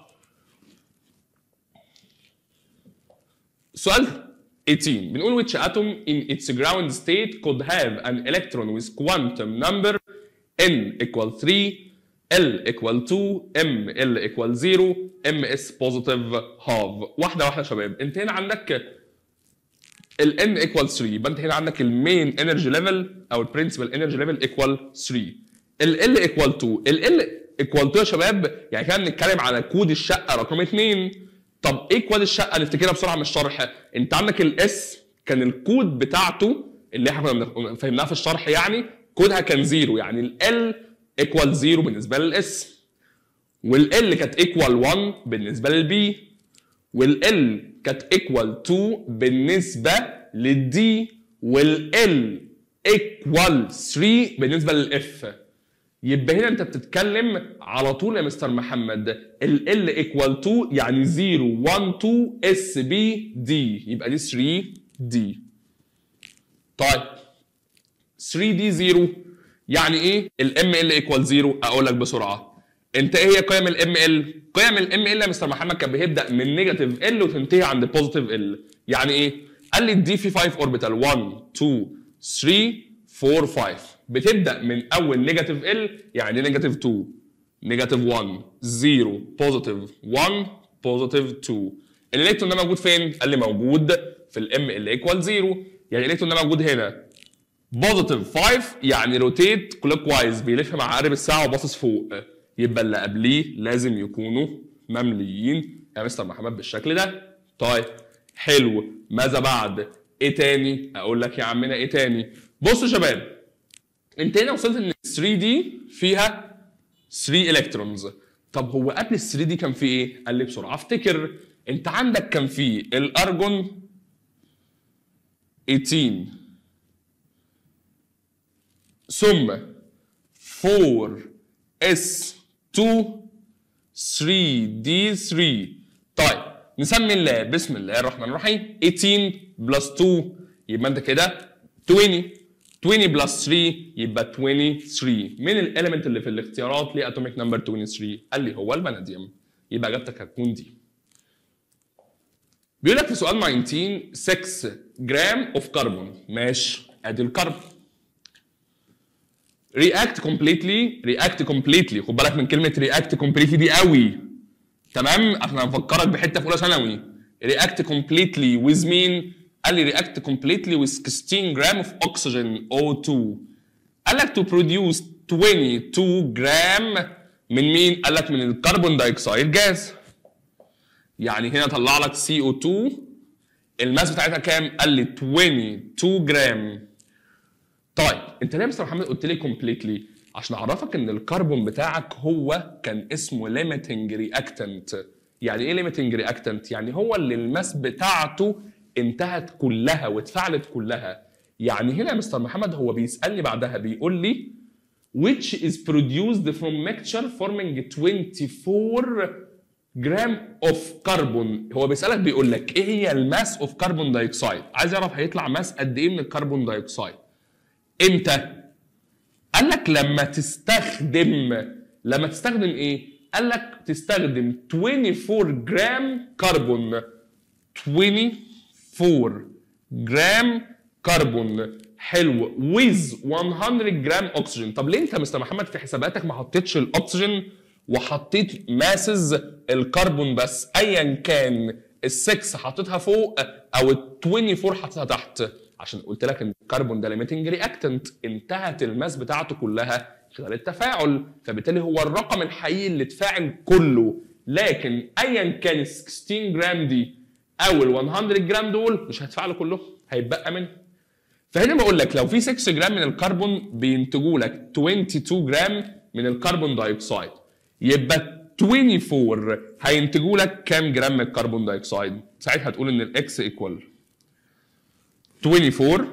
سؤال ثمانية عشر بنقول which atom in its ground state could have an electron with quantum number n equal three, l equal two, m l equal zero, ms positive half. واحده واحده يا شباب. انت هنا عندك ال n equal three، يبقى انت هنا عندك المين انرجي ليفل او البرنسبل انرجي ليفل equal three. ال l equal two، ال l equal two يا شباب يعني كده بنتكلم على كود الشقه رقم اتنين. طب ايه كود الشقه؟ نفتكرها بسرعه من الشرح. انت عندك الاس كان الكود بتاعته اللي احنا كنا فهمناها في الشرح، يعني كودها كان زيرو، يعني ال l equal زيرو بالنسبه للاس، وال l كانت equal واحد بالنسبه للبي، والال كانت ايكوال تو بالنسبه للدي، والال ايكوال ثلاثة بالنسبه للاف. يبقى هنا انت بتتكلم على طول يا مستر محمد ال ايكوال اتنين يعني صفر واحد اتنين اس بي دي، يبقى دي ثلاثة دي. طيب ثلاثة دي صفر يعني ايه؟ الام ال ايكوال صفر. اقول لك بسرعه، انت ايه هي قيم الام ال؟ قيم الام ال يا مستر محمد كانت بتبدا من نيجاتيف ال وتنتهي عند بوزيتيف ال. يعني ايه؟ قال لي الدي في خمسة اوربيتال واحد اتنين ثلاثة أربعة خمسة، بتبدا من اول نيجاتيف ال يعني نيجاتيف اتنين نيجاتيف واحد صفر بوزيتيف واحد بوزيتيف اتنين. الالكترون ده موجود فين؟ قال لي موجود في الام ال ايكوال صفر. يعني الالكترون ده موجود هنا بوزيتيف خمسة يعني روتيت كلوك وايز، بيلف مع عقارب الساعه وباصص فوق، يبقى اللي قبليه لازم يكونوا ممليين يا مستر محمد بالشكل ده. طيب حلو، ماذا بعد؟ ايه تاني؟ اقول لك يا عمنا ايه تاني؟ بصوا يا شباب، انت هنا وصلت ان ثلاثة دي فيها ثلاثة الكترونز. طب هو قبل ال ثلاثة دي كان في ايه؟ قال لي بسرعه افتكر، انت عندك كان في الارجون ثمانية عشر ثم أربعة اس اتنين ثلاثة دي ثلاثة. طيب نسمي الله، بسم الله الرحمن الرحيم. ثمانية عشر بلس اتنين يبقى انت كده عشرين، عشرين بلس ثلاثة يبقى ثلاثة وعشرين. من الاليمنت اللي في الاختيارات ليه اتوميك نمبر ثلاثة وعشرين؟ قال لي هو الفاناديوم، يبقى اجابتك هتكون دي. بيقول لك في سؤال تسعتاشر ستة جرام اوف كربون. ماشي، ادي الكربون. رياكت كومبليتلي، رياكت كومبليتلي، خد بالك من كلمه رياكت كومبليتلي دي قوي، تمام؟ عشان هنفكرك بحته في اولى ثانوي. رياكت كومبليتلي ويز مين؟ قال لي رياكت كومبليتلي ويز ستاشر جرام اوف اوكسجين او اتنين. قال لك تو بروديوس اتنين وعشرين جرام من مين؟ قال لك من الكربون دايوكسيد جاز. يعني هنا طلع لك سي او اتنين، الماس بتاعتها كام؟ قال لي اتنين وعشرين جرام. طيب انت ليه يا مستر محمد قلت لي كومبليتلي؟ عشان اعرفك ان الكربون بتاعك هو كان اسمه ليميتنج رياكتنت. يعني ايه ليميتنج رياكتنت؟ يعني هو اللي الماس بتاعته انتهت كلها واتفعلت كلها. يعني هنا يا مستر محمد هو بيسالني بعدها بيقول لي which is produced from mixture forming twenty-four جرام اوف كربون. هو بيسالك بيقول لك ايه هي الماس اوف كربون دايوكسيد؟ عايز يعرف هيطلع ماس قد ايه من الكربون دايوكسيد. امتى؟ قال لك لما تستخدم، لما تستخدم ايه؟ قال لك تستخدم اربعة وعشرين جرام كربون، اربعة وعشرين جرام كربون. حلو، ويز مية جرام اكسجين. طب ليه انت يا مستر محمد في حساباتك ما حطيتش الاكسجين وحطيت ماسز الكربون بس؟ ايا كان ال6 حطيتها فوق او ال أربعة وعشرين حطيتها تحت، عشان قلت لك ان الكربون ده ليميتنج رياكتنت، انتهت الماس بتاعته كلها خلال التفاعل، فبالتالي هو الرقم الحقيقي اللي اتفاعل كله. لكن ايا كان ال ستاشر جرام دي او ال مية جرام دول مش هيتفاعلوا كلهم، هيتبقى منهم. فهنا بقول لك لو في ستة جرام من الكربون بينتجوا لك اتنين وعشرين جرام من الكربون دايوكسيد، يبقى اربعة وعشرين هينتجوا لك كام جرام من الكربون دايوكسيد؟ ساعتها هتقول ان الاكس ايكوال اربعة وعشرين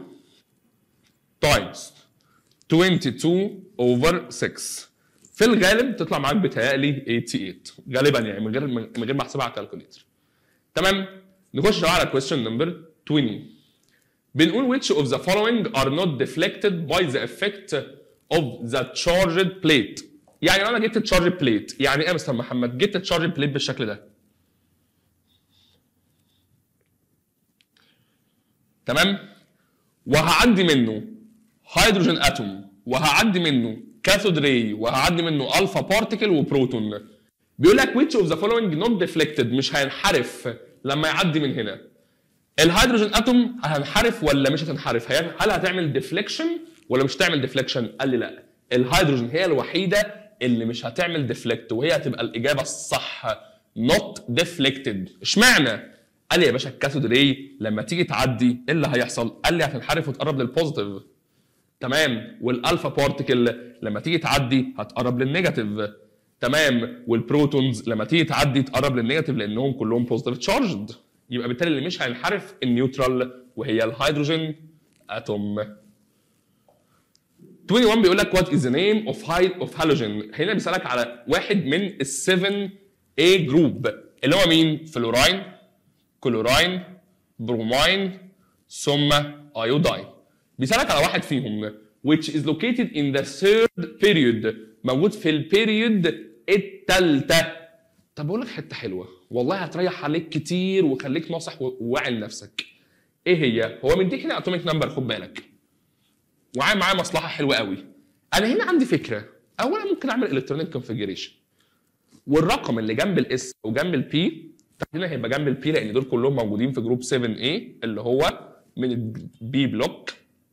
تايمز اتنين وعشرين اوفر ستة. في الغالب تطلع معاك بتهيألي ثمانية وثمانين غالبا، يعني من غير من غير ما احسبها على الكالكوليتر. تمام؟ نخش بقى على question number عشرين. بنقول which of the following are not deflected by the effect of the charged plate. يعني لو انا جبت تشارج بليت، يعني ايه يا مستر محمد؟ جبت تشارج بليت بالشكل ده. تمام؟ وهعدي منه هيدروجين اتوم، وهعدي منه كاثود راي، وهعدي منه الفا بارتيكل وبروتون. بيقول لك which of the following not deflected، مش هينحرف لما يعدي من هنا. الهيدروجين اتوم هتنحرف ولا مش هتنحرف؟ هل هتعمل ديفليكشن ولا مش هتعمل ديفليكشن؟ قال لي لا، الهيدروجين هي الوحيده اللي مش هتعمل ديفليكت، وهي هتبقى الاجابه الصح not deflected. اشمعنى؟ قال لي يا باشا الكاثود راي لما تيجي تعدي ايه اللي هيحصل؟ قال لي هتنحرف وتقرب للبوزيتيف. تمام؟ والالفا بارتيكل لما تيجي تعدي هتقرب للنيجاتيف. تمام، والبروتونز لما تيجي تعدي تقرب للنيجاتيف لانهم كلهم بوزيتيف تشارجد، يبقى بالتالي اللي مش هينحرف النيوترال وهي الهيدروجين اتوم. واحد وعشرين بيقول لك وات از ذا نيم اوف اوف هالوجين، هنا بيسالك على واحد من ال سبعة اي جروب اللي هو مين؟ فلوراين، كلوراين، بروماين، ثم ايوداين. بيسالك على واحد فيهم which is located in the third period، موجود في البيريود الثالثه. طب بقول لك حته حلوه والله هتريح عليك كتير وخليك ناصح وواعي لنفسك. ايه هي؟ هو مديك هنا اتوميك نمبر، خد بالك وعامل معايا مصلحه حلوه قوي. انا هنا عندي فكره، اولا ممكن اعمل الكترونيك كونفيجريشن والرقم اللي جنب الاس وجنب البي هنا هيبقى جنب البي لان دول كلهم موجودين في جروب سبعة اي اللي هو من البي بلوك،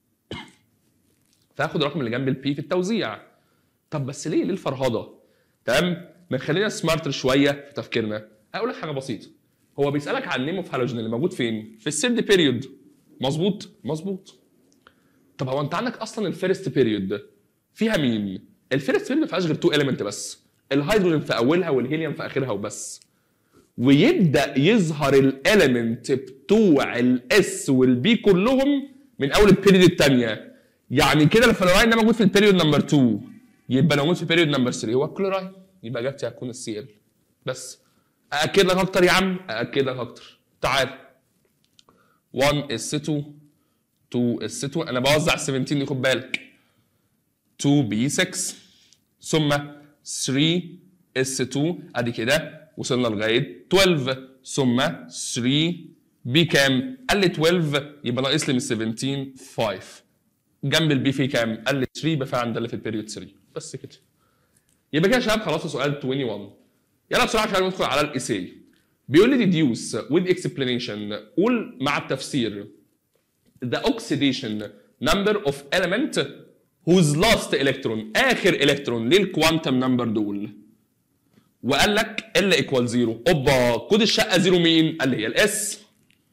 فهاخد الرقم اللي جنب البي في التوزيع. طب بس ليه؟ ليه الفرهده؟ تمام؟ ما خلينا سمارتر شويه في تفكيرنا. اقول لك حاجه بسيطه، هو بيسالك عن النيم اوف هالوجين اللي موجود فين؟ في الثيرد بيريود، مظبوط؟ مظبوط. طب هو انت عندك اصلا الفيرست بيريود فيها مين؟ الفيرست بيريود ما فيهاش غير تو اليمنت بس، الهيدروجين في اولها والهيليوم في اخرها وبس. ويبدا يظهر الاليمنت بتوع الاس والبي كلهم من اول البيريود الثانيه. يعني كده الفلوراين ده موجود في البيريود نمبر اتنين، يبقى لو موجود في البيريود نمبر تلاتة هو الكلوراين، يبقى اجابتي هتكون السي ال. بس ااكد لك اكتر يا عم، ااكد لك اكتر. تعال واحد اس اتنين، اتنين اس اتنين، انا بوزع سبعتاشر دي خد بالك، اتنين بي ستة، ثم تلاتة اس اتنين، ادي كده وصلنا لغايه اتناشر، ثم تلاتة بي كام؟ قال لي اتناشر، يبقى ناقص لي من سبعتاشر خمسة. جنب البي في كام؟ قال لي تلاتة، يبقى فعلا ده اللي في البيريود تلاتة. بس كده. يبقى كده يا شباب خلاص سؤال واحد وعشرين. يلا بسرعه عشان ندخل على الايساي. بيقول لي deduce with explanation، قول مع التفسير the oxidation number of element whose last electron، اخر الكترون للكوانتم نمبر دول. وقال لك ال ايكوال زيرو. اوبا كود الشقه زيرو مين؟ قال لي هي الاس.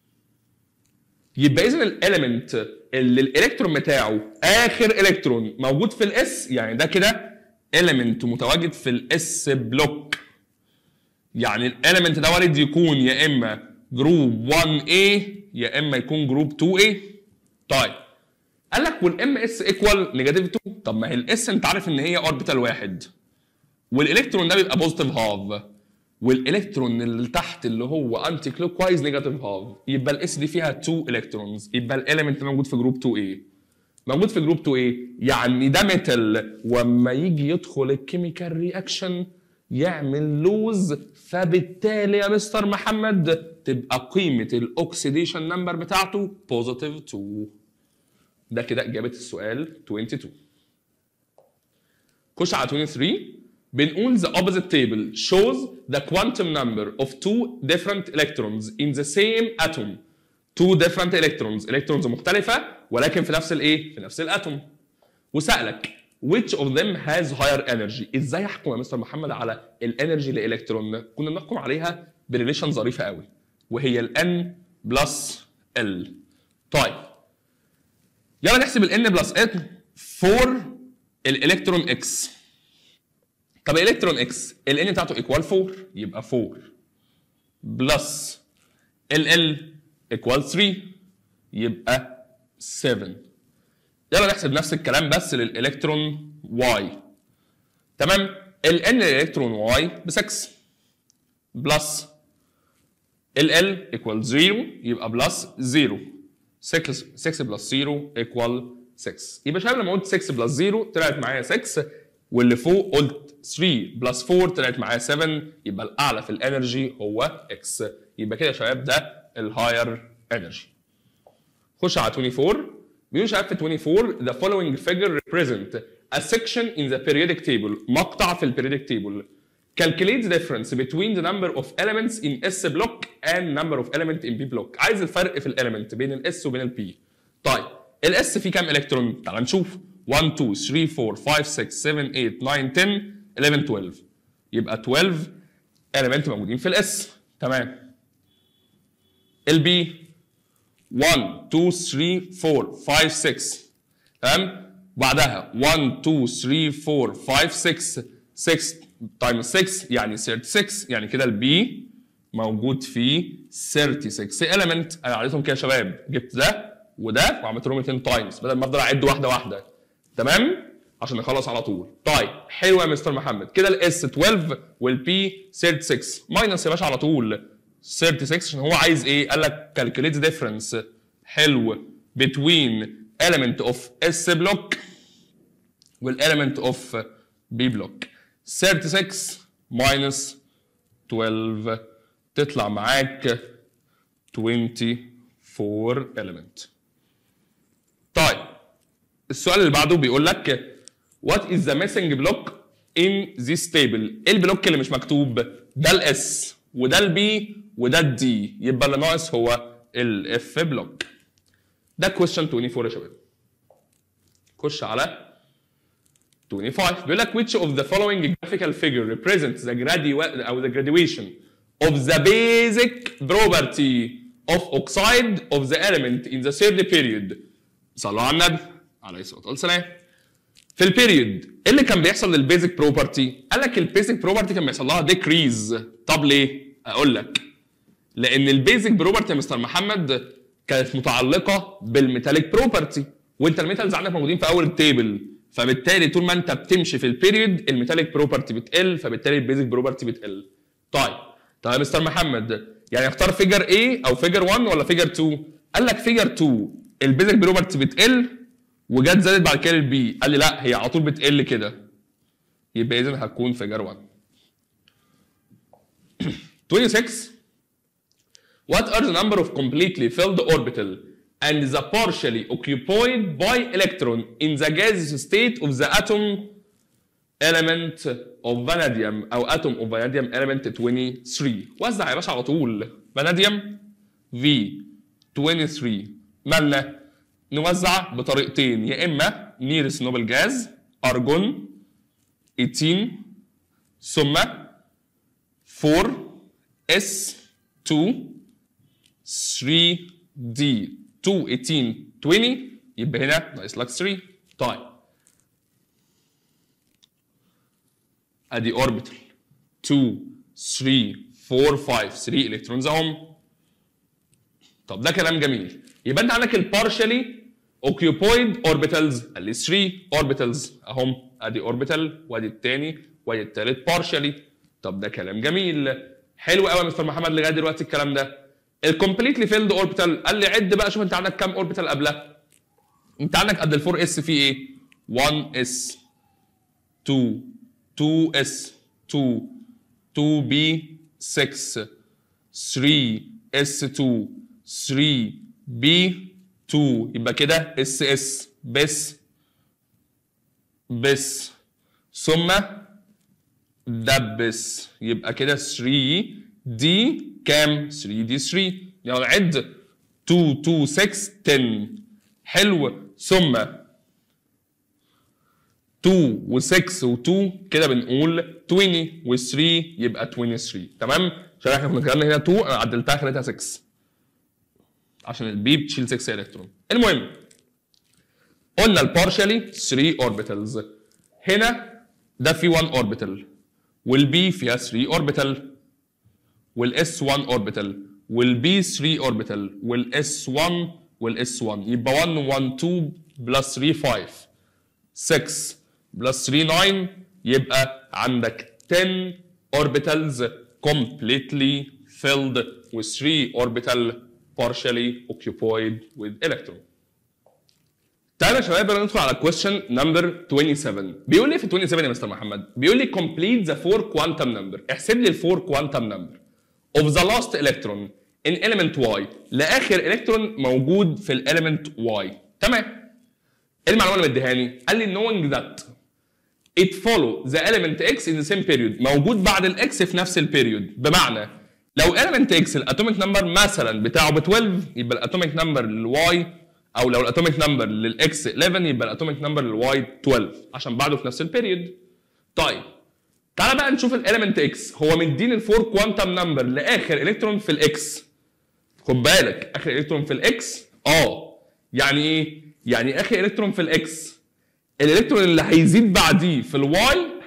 يبقى اذا الاليمنت اللي الالكترون بتاعه اخر الكترون موجود في الاس، يعني ده كده اليمنت متواجد في الاس بلوك. يعني الاليمنت ده وارد يكون يا اما جروب واحد اي يا اما يكون جروب اتنين اي. طيب قال لك والام اس ايكوال نيجاتيف اتنين. طب ما هي الاس انت عارف ان هي اوربيتال واحد، والالكترون ده بيبقى بوزيتيف هاف، والالكترون اللي تحت اللي هو انتي كلوك وايز نيجاتيف هاف، يبقى الاس دي فيها اتنين الكترونز، يبقى الاليمنت موجود في جروب اتنين اي. موجود في جروب اتنين اي يعني ده ميتال، واما يجي يدخل الكيميكال رياكشن يعمل لوز، فبالتالي يا مستر محمد تبقى قيمه الاكسيديشن نمبر بتاعته بوزيتيف اتنين. ده كده اجابه السؤال اتنين وعشرين. خش على تلاتة وعشرين. بنقول the opposite table shows the quantum number of two different electrons in the same atom. two different electrons، electrons مختلفة ولكن في نفس الايه؟ في نفس الاتوم. وسألك which of them has higher energy؟ ازاي احكم يا مستر محمد على الانرجي للالكترون؟ كنا بنحكم عليها بريليشن ظريفة قوي وهي ال N بلس L. طيب يلا نحسب ال N بلس L for الالكترون X. طب الالكترون اكس ال ان بتاعته ايكوال اربعة، يبقى اربعة بلس ال ال ايكوال تلاتة، يبقى سبعة. يلا نحسب نفس الكلام بس للالكترون واي. تمام؟ ال ان الالكترون واي ب ستة بلس ال ال ايكوال صفر، يبقى بلس صفر. ستة ستة بلس صفر ايكوال ستة. يبقى شباب لما قلت ستة بلس صفر طلعت معايا ستة، واللي فوق قلت تلاتة بلس اربعة طلعت معايا سبعة، يبقى الاعلى في الانرجي هو اكس. يبقى كده يا شباب ده الهاير انرجي. خش على اربعة وعشرين. بيقول شباب في اربعة وعشرين the following figure represent a section in the periodic table، مقطع في البيريودك تيبل calculate the difference between the number of elements in S block and number of element in B block. عايز الفرق في الاليمنت بين الاس وبين البي. طيب الاس فيه كام الكترون؟ تعال نشوف. واحد اتنين تلاتة اربعة خمسة ستة سبعة تمانية تسعة عشرة احداشر اتناشر، يبقى اتناشر element موجودين في الاس. تمام. البي واحد اتنين تلاتة اربعة خمسة ستة، تمام. بعدها واحد اتنين تلاتة اربعة خمسة ستة ستة تايمز ستة يعني ستة وثلاثين، يعني كده البي موجود فيه ستة وثلاثين element. انا عديتهم كده يا شباب، جبت ده وده وعملت لهم اثنين تايمز بدل ما افضل اعد واحده واحده، تمام؟ عشان نخلص على طول. طيب حلو يا مستر محمد، كده الاس اتناشر والبي ستة وثلاثين ماينس يا باشا على طول ستة وثلاثين عشان هو عايز ايه؟ قال لك calculate the difference حلو between element of S block والايلمنت اوف B block. ستة وثلاثين minus اتناشر تطلع معاك اربعة وعشرين element. طيب السؤال اللي بعده بيقول لك what is the missing block in this table؟ ايه البلوك اللي مش مكتوب؟ ده الاس وده البي وده الدي، يبقى اللي ناقص هو الاف بلوك. ده question اربعة وعشرين يا شباب. خش على خمسة وعشرين بيقول لك which of the following graphical figure represents the graduation او the graduation of the basic property of oxide of the element in the third period. صلوا على النبي عليه الصلاه والسلام. في البيريود ايه اللي كان بيحصل للبيزك بروبرتي؟ قال لك البيزك بروبرتي كان بيحصل لها ديكريز. طب ليه؟ اقول لك لان البيزك بروبرتي يا مستر محمد كانت متعلقه بالميتاليك بروبرتي، وانت الميتالز عندك موجودين في اول التيبل، فبالتالي طول ما انت بتمشي في البيريود الميتاليك بروبرتي بتقل، فبالتالي البيزك بروبرتي بتقل. طيب طيب يا مستر محمد يعني اختار فيجر ايه او فيجر واحد ولا فيجر اتنين؟ قال لك فيجر اتنين البيزك بروبرتي بتقل وجت زادت بعد كده البي، قال لي لا هي على طول بتقل كده، يبقى اذا هتكون فيجر واحد. ستة وعشرين What are the number of completely filled orbital and the partially occupied by electron in the gaseous state of the atom element of vanadium او atom of vanadium element twenty-three؟ وزع يا باشا على طول. vanadium في twenty-three مالنا؟ نوزع بطريقتين، يا اما nearest noble gas ارجون ثمانية عشر ثم four اس two three دي two eighteen twenty يبقى هنا ناقص لك three. طيب ادي اوربيتال two three four five three الكترونز اهم. طب ده كلام جميل، يبقى انت عندك البارشلي اوكيوبايد اوربيتالز قال لي three اوربيتالز اهم، ادي اوربيتال وادي الثاني وادي الثالث بارشلي. طب ده كلام جميل حلو قوي يا مستر محمد لغايه دلوقتي الكلام ده. الكومبليتلي فيلد اوربيتال قال لي عد بقى شوف انت عندك كام اوربيتال قبلها. انت عندك قد الفور اس في ايه؟ one اس two two اس two two بي six three اس two three بي two يبقى كده اس اس بس بس ثم دبس يبقى كده three دي كام؟ three دي three يعني عد two two six ten حلو ثم two و six و two كده بنقول twenty و three يبقى twenty-three تمام؟ عشان احنا كنا كتبنا هنا two انا عدلتها خليتها six عشان البي بتشيل six الكترون. المهم قلنا البارشلي three orbitals هنا ده في one orbital والبي فيها three orbital والاس one orbital والبي three orbital والاس one والاس one يبقى one one two plus three five six plus three nine يبقى عندك ten orbitals completely filled with three orbital partially occupied with electron. تعالوا يا شباب بقى ندخل على question number twenty-seven. بيقول لي في twenty-seven يا مستر محمد بيقول لي complete the four quantum number. احسب لي الفور quantum number of the last electron in element Y لاخر الكترون موجود في الاليمنت Y. تمام. ايه المعلومه اللي مديهاني؟ قال لي knowing that it follow the element X in the same period موجود بعد الاكس في نفس البيريود. بمعنى لو element X الاتوميك نمبر مثلا بتاعه ب اتناشر يبقى الاتوميك نمبر للواي او لو الاتوميك نمبر للاكس حداشر يبقى الاتوميك نمبر للواي اتناشر عشان بعده في نفس البيريود. طيب تعالى بقى نشوف الاليمنت اكس هو مديني الفور كوانتم نمبر لاخر الكترون في الاكس. خد بالك اخر الكترون في الاكس اه يعني ايه؟ يعني اخر الكترون في الاكس الالكترون اللي هيزيد بعديه في الواي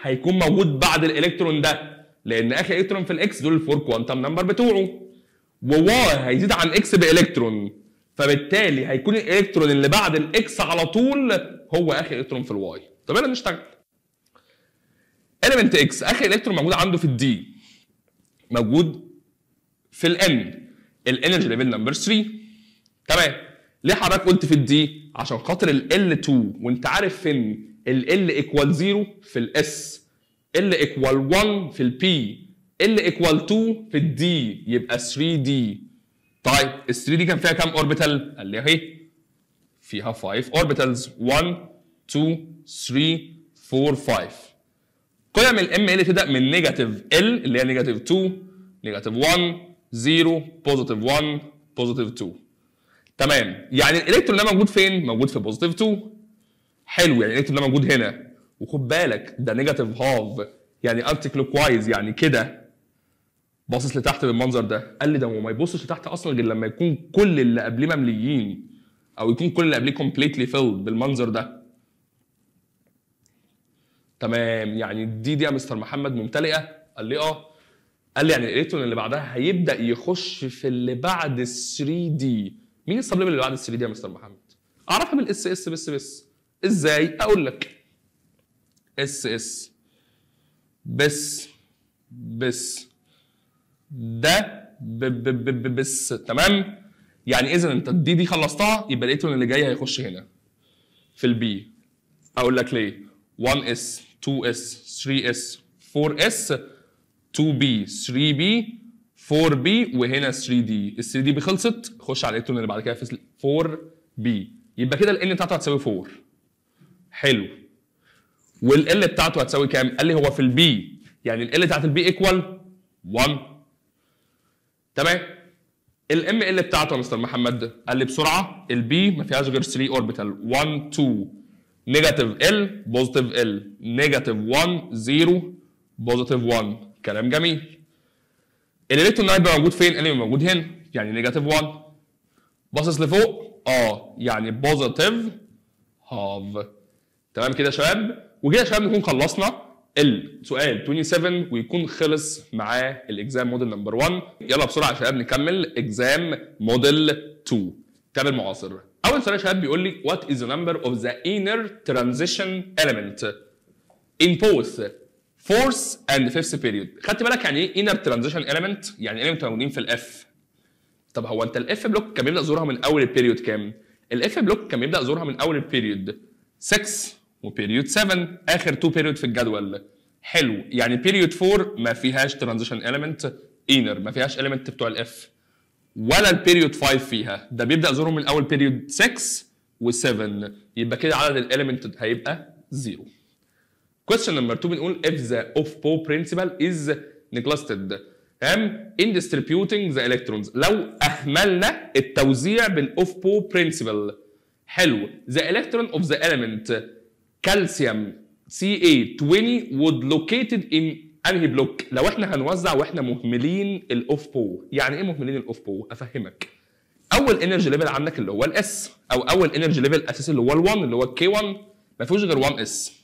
هيكون موجود بعد الالكترون ده، لان اخر الكترون في الاكس دول الفور كوانتم نمبر بتوعه، وواي هيزيد عن اكس بالكترون، فبالتالي هيكون الالكترون اللي بعد الاكس على طول هو اخر الكترون في الواي. طب يلا نشتغل. element x اخر الكترون موجود عنده في الدي، موجود في الان، الانرجي ليفل نمبر ثلاثة. تمام. ليه حضرتك قلت في الدي؟ عشان خاطر ال ال اتنين، وانت عارف فين ال ال ايكوال صفر في الاس، ال ايكوال واحد في البي، ال ايكوال اتنين في الدي، يبقى ثلاثة دي. طيب ال ثلاثة دي كان فيها كام اوربيتال؟ قال لي اهي فيها خمسة اوربيتالز، واحد اتنين تلاتة اربعة خمسة. قيم الام ال تبدا من نيجاتيف ال اللي هي نيجاتيف اتنين، نيجاتيف واحد، صفر، بوزيتيف واحد، بوزيتيف اتنين. تمام. يعني الالكترون ده موجود فين؟ موجود في بوزيتيف اتنين. حلو، يعني الالكترون ده موجود هنا، وخد بالك ده نيجاتيف هاف، يعني انتي كلوك وايز، يعني كده باصص لتحت بالمنظر ده. قال لي ده هو ما يبصش لتحت اصلا غير لما يكون كل اللي قبليه ممليين، او يكون كل اللي قبليه كومبليتلي فيلد بالمنظر ده. تمام. يعني دي دي يا مستر محمد ممتلئه؟ قال لي اه. قال لي يعني الالكترون اللي بعدها هيبدا يخش في اللي بعد ال ثلاثة دي. مين السبليم اللي بعد ال ثلاثة دي يا مستر محمد؟ اعرفها بالاس اس بس بس. ازاي؟ اقول لك. اس اس بس بس ده ب ب ب ب بس. تمام. يعني اذا انت دي دي خلصتها، يبقى الالكترون اللي جاي هيخش هنا في البي. اقول لك ليه. واحد اس، اتنين اس، تلاتة اس، اربعة اس، اتنين بي، تلاتة بي، اربعة بي، وهنا تلاتة دي. ال تلاتة دي خلصت، خش على الالكترون اللي بعد كده في اربعة بي. يبقى كده الان بتاعته هتساوي اربعة. حلو. والال بتاعته هتساوي كام؟ قال لي هو في البي، يعني ال بتاعت البي ايكوال واحد. تمام. الام ال بتاعته يا مستر محمد قال لي بسرعه البي ما فيهاش غير ثلاثة اوربيتال، واحد اتنين، نيجاتيف ال، بوزيتيف ال، نيجاتيف واحد، صفر، بوزيتيف واحد. كلام جميل. الالكترون ده هيبقى موجود فين؟ قال لي موجود هنا، يعني نيجاتيف واحد. باصص لفوق؟ اه، يعني بوزيتيف هاف. تمام كده يا شباب؟ وكده يا شباب نكون خلصنا السؤال سبعة وعشرين ويكون خلص معاه الاكزام موديل نمبر واحد. يلا بسرعه يا شباب نكمل اكزام موديل اتنين كتاب المعاصر. اول سؤال يا شباب بيقول لي what is the number of the inner transition element in both fourth and fifth period. خدت بالك يعني ايه inner transition element؟ يعني element موجودين في الاف. طب هو انت الاف بلوك كان بيبدا ظهورها من اول البيريود كام؟ الاف بلوك كان بيبدا ظهورها من اول البيريود ستة وبيريود سبعة، اخر اتنين بيريود في الجدول. حلو. يعني بيريود اربعة ما فيهاش ترانزيشن اليمنت انر، ما فيهاش اليمنت بتوع الاف، ولا البيريود خمسة فيها، ده بيبدا ظهورهم من اول بيريود ستة و7. يبقى كده عدد الاليمنت هيبقى صفر. question number two بنقول if the off-bow principle is neglected تمام in distributing the electrons. لو اهملنا التوزيع بالاوف بو برنسبل. حلو. the electron of the element كالسيوم سي اي عشرين would located in انهي بلوك؟ لو احنا هنوزع واحنا مهملين الاوف بو. يعني ايه مهملين الاوف بو؟ افهمك. اول انرجي ليفل عندك اللي هو الاس، او اول انرجي ليفل اساسي اللي هو ال1 اللي هو الكي واحد، ما فيهوش غير واحد اس.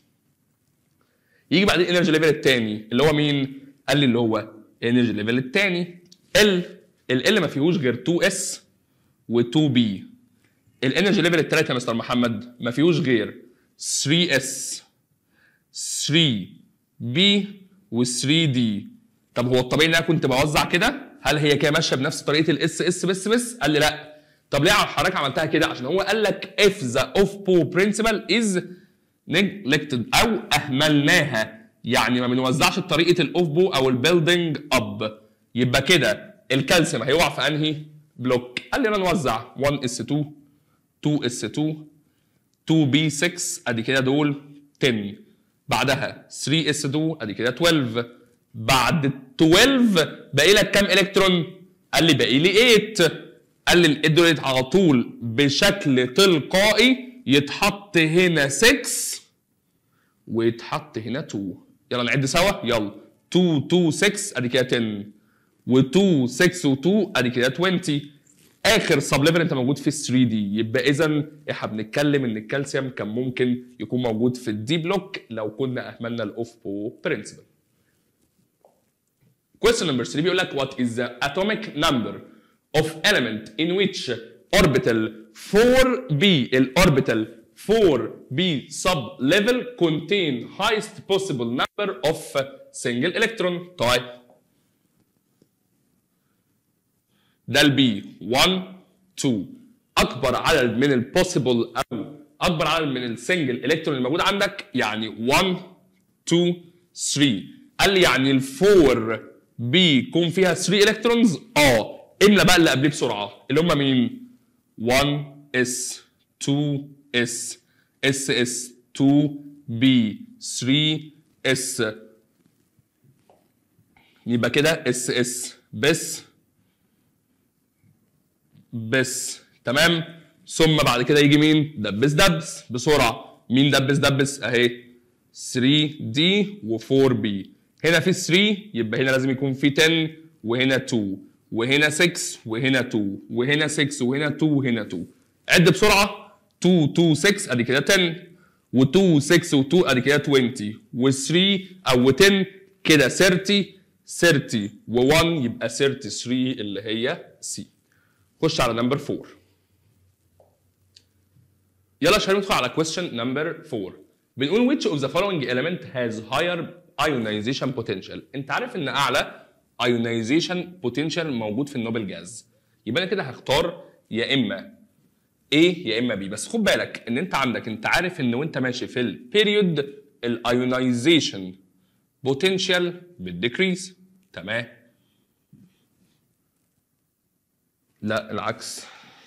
يجي بعدين الانرجي ليفل الثاني اللي هو مين؟ قال لي اللي هو الانرجي ليفل الثاني ال ال ما فيهوش غير اتنين اس و2 بي. الانرجي ليفل الثالث يا مستر محمد ما فيهوش غير تلاتة اس، تلاتة بي و3 دي. طب هو الطبيعي ان انا كنت بوزع كده؟ هل هي كده ماشيه بنفس طريقه الاس اس بس بس؟ قال لي لا. طب ليه حضرتك عملتها كده؟ عشان هو قال لك if the off bow principle is neglected او اهملناها، يعني ما بنوزعش بطريقه الاوف بو او البيلدينج اب. يبقى كده الكالسيوم هيقع في انهي بلوك؟ قال لي انا نوزع واحد اس اتنين، اتنين اس اتنين، اتنين بي ستة، ادي كده دول عشرة. بعدها تلاتة اس اتنين ادي كده اتناشر. بعد اتناشر باقي لك كام الكترون؟ قال لي باقي لي تمانية. قال لي التمانية دول على طول بشكل تلقائي يتحط هنا ستة ويتحط هنا اتنين. يلا نعد سوا. يلا اتنين اتنين ستة ادي كده عشرة، و2 ستة و2 ادي كده عشرين. اخر سب ليفل انت موجود في ثري دي، يبقى اذا احنا بنتكلم ان الكالسيوم كان ممكن يكون موجود في الدي بلوك لو كنا اهملنا الاوف بو برنسبل. Question number three بيقول لك what is the atomic number of element in which orbital four B الأوربيتال four B sub level contain highest possible number of single electron. طيب ده البي واحد اتنين، اكبر عدد من البوسيبل او اكبر عدد من السنجل الكترون الموجود عندك يعني واحد اتنين تلاتة. قال لي يعني الفور بي يكون فيها تلاتة الكترونز. اه املى بقى اللي قبليه بسرعه اللي هم مين؟ واحد اس اتنين اس اس اس اتنين بي تلاتة اس، يبقى كده اس اس بس بس تمام. ثم بعد كده يجي مين؟ دبس دبس بسرعه. مين دبس دبس؟ اهي تلاتة دي و فور بي. هنا في تلاتة يبقى هنا لازم يكون في عشرة وهنا اتنين وهنا ستة وهنا اتنين وهنا ستة وهنا اتنين وهنا اتنين. عد بسرعه. اتنين اتنين ستة ادي كده عشرة و2 ستة و2 ادي كده عشرين و3 او عشرة كده تلاتين تلاتين و1 يبقى تلاتة وتلاتين اللي هي سي. خش على نمبر فور. يلا عشان ندخل على question نمبر فور. بنقول which of the following element has higher ionization potential. انت عارف ان اعلى ionization potential موجود في النوبل جاز، يبقى انا كده هختار يا اما A يا اما B. بس خد بالك ان انت عندك، انت عارف ان وانت ماشي في البيريود الايونايزيشن بوتنشال بالديكريز. تمام؟ لا العكس.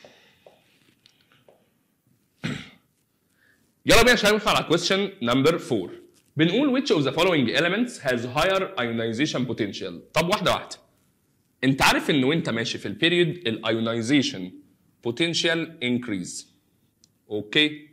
يلا بينا عشان ندخل على question number فور. بنقول which of the following elements has higher ionization potential. طب واحده واحده. انت عارف ان وانت ماشي في البيريود الايونايزيشن potential increase. اوكي.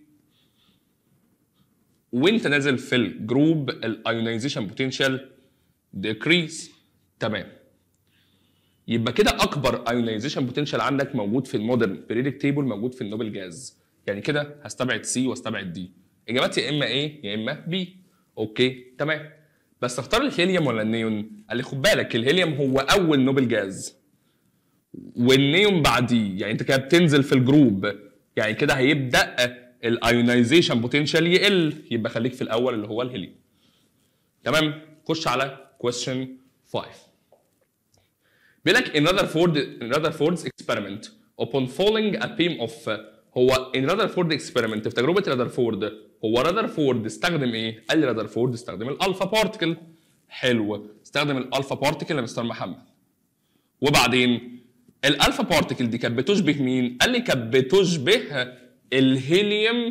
وانت نازل في الجروب الايونايزيشن potential decrease. تمام. يبقى كده اكبر ايونايزيشن بوتنشال عندك موجود في المودرن بيريودك تيبل موجود في النوبل جاز. يعني كده هستبعد سي واستبعد دي. اجابات يا اما ايه يا اما بي. اوكي تمام. بس اختار الهيليوم ولا النيون؟ قال لي خد بالك الهيليوم هو اول نوبل جاز والنيون بعديه، يعني انت كده بتنزل في الجروب، يعني كده هيبدا الايونايزيشن بوتنشال يقل، يبقى خليك في الاول اللي هو الهيليوم. تمام. خش على question فايف. بيقول لك in Rutherford in Rutherford's experiment upon falling a beam of. هو in Rutherford experiment في تجربه رذرفورد هو رذرفورد استخدم ايه؟ قال لي رذرفورد استخدم الالفا بارتكل. حلو، استخدم الالفا بارتكل يا مستر محمد. وبعدين الالفا بارتكل دي كانت بتشبه مين؟ قال لي كانت بتشبه الهيليوم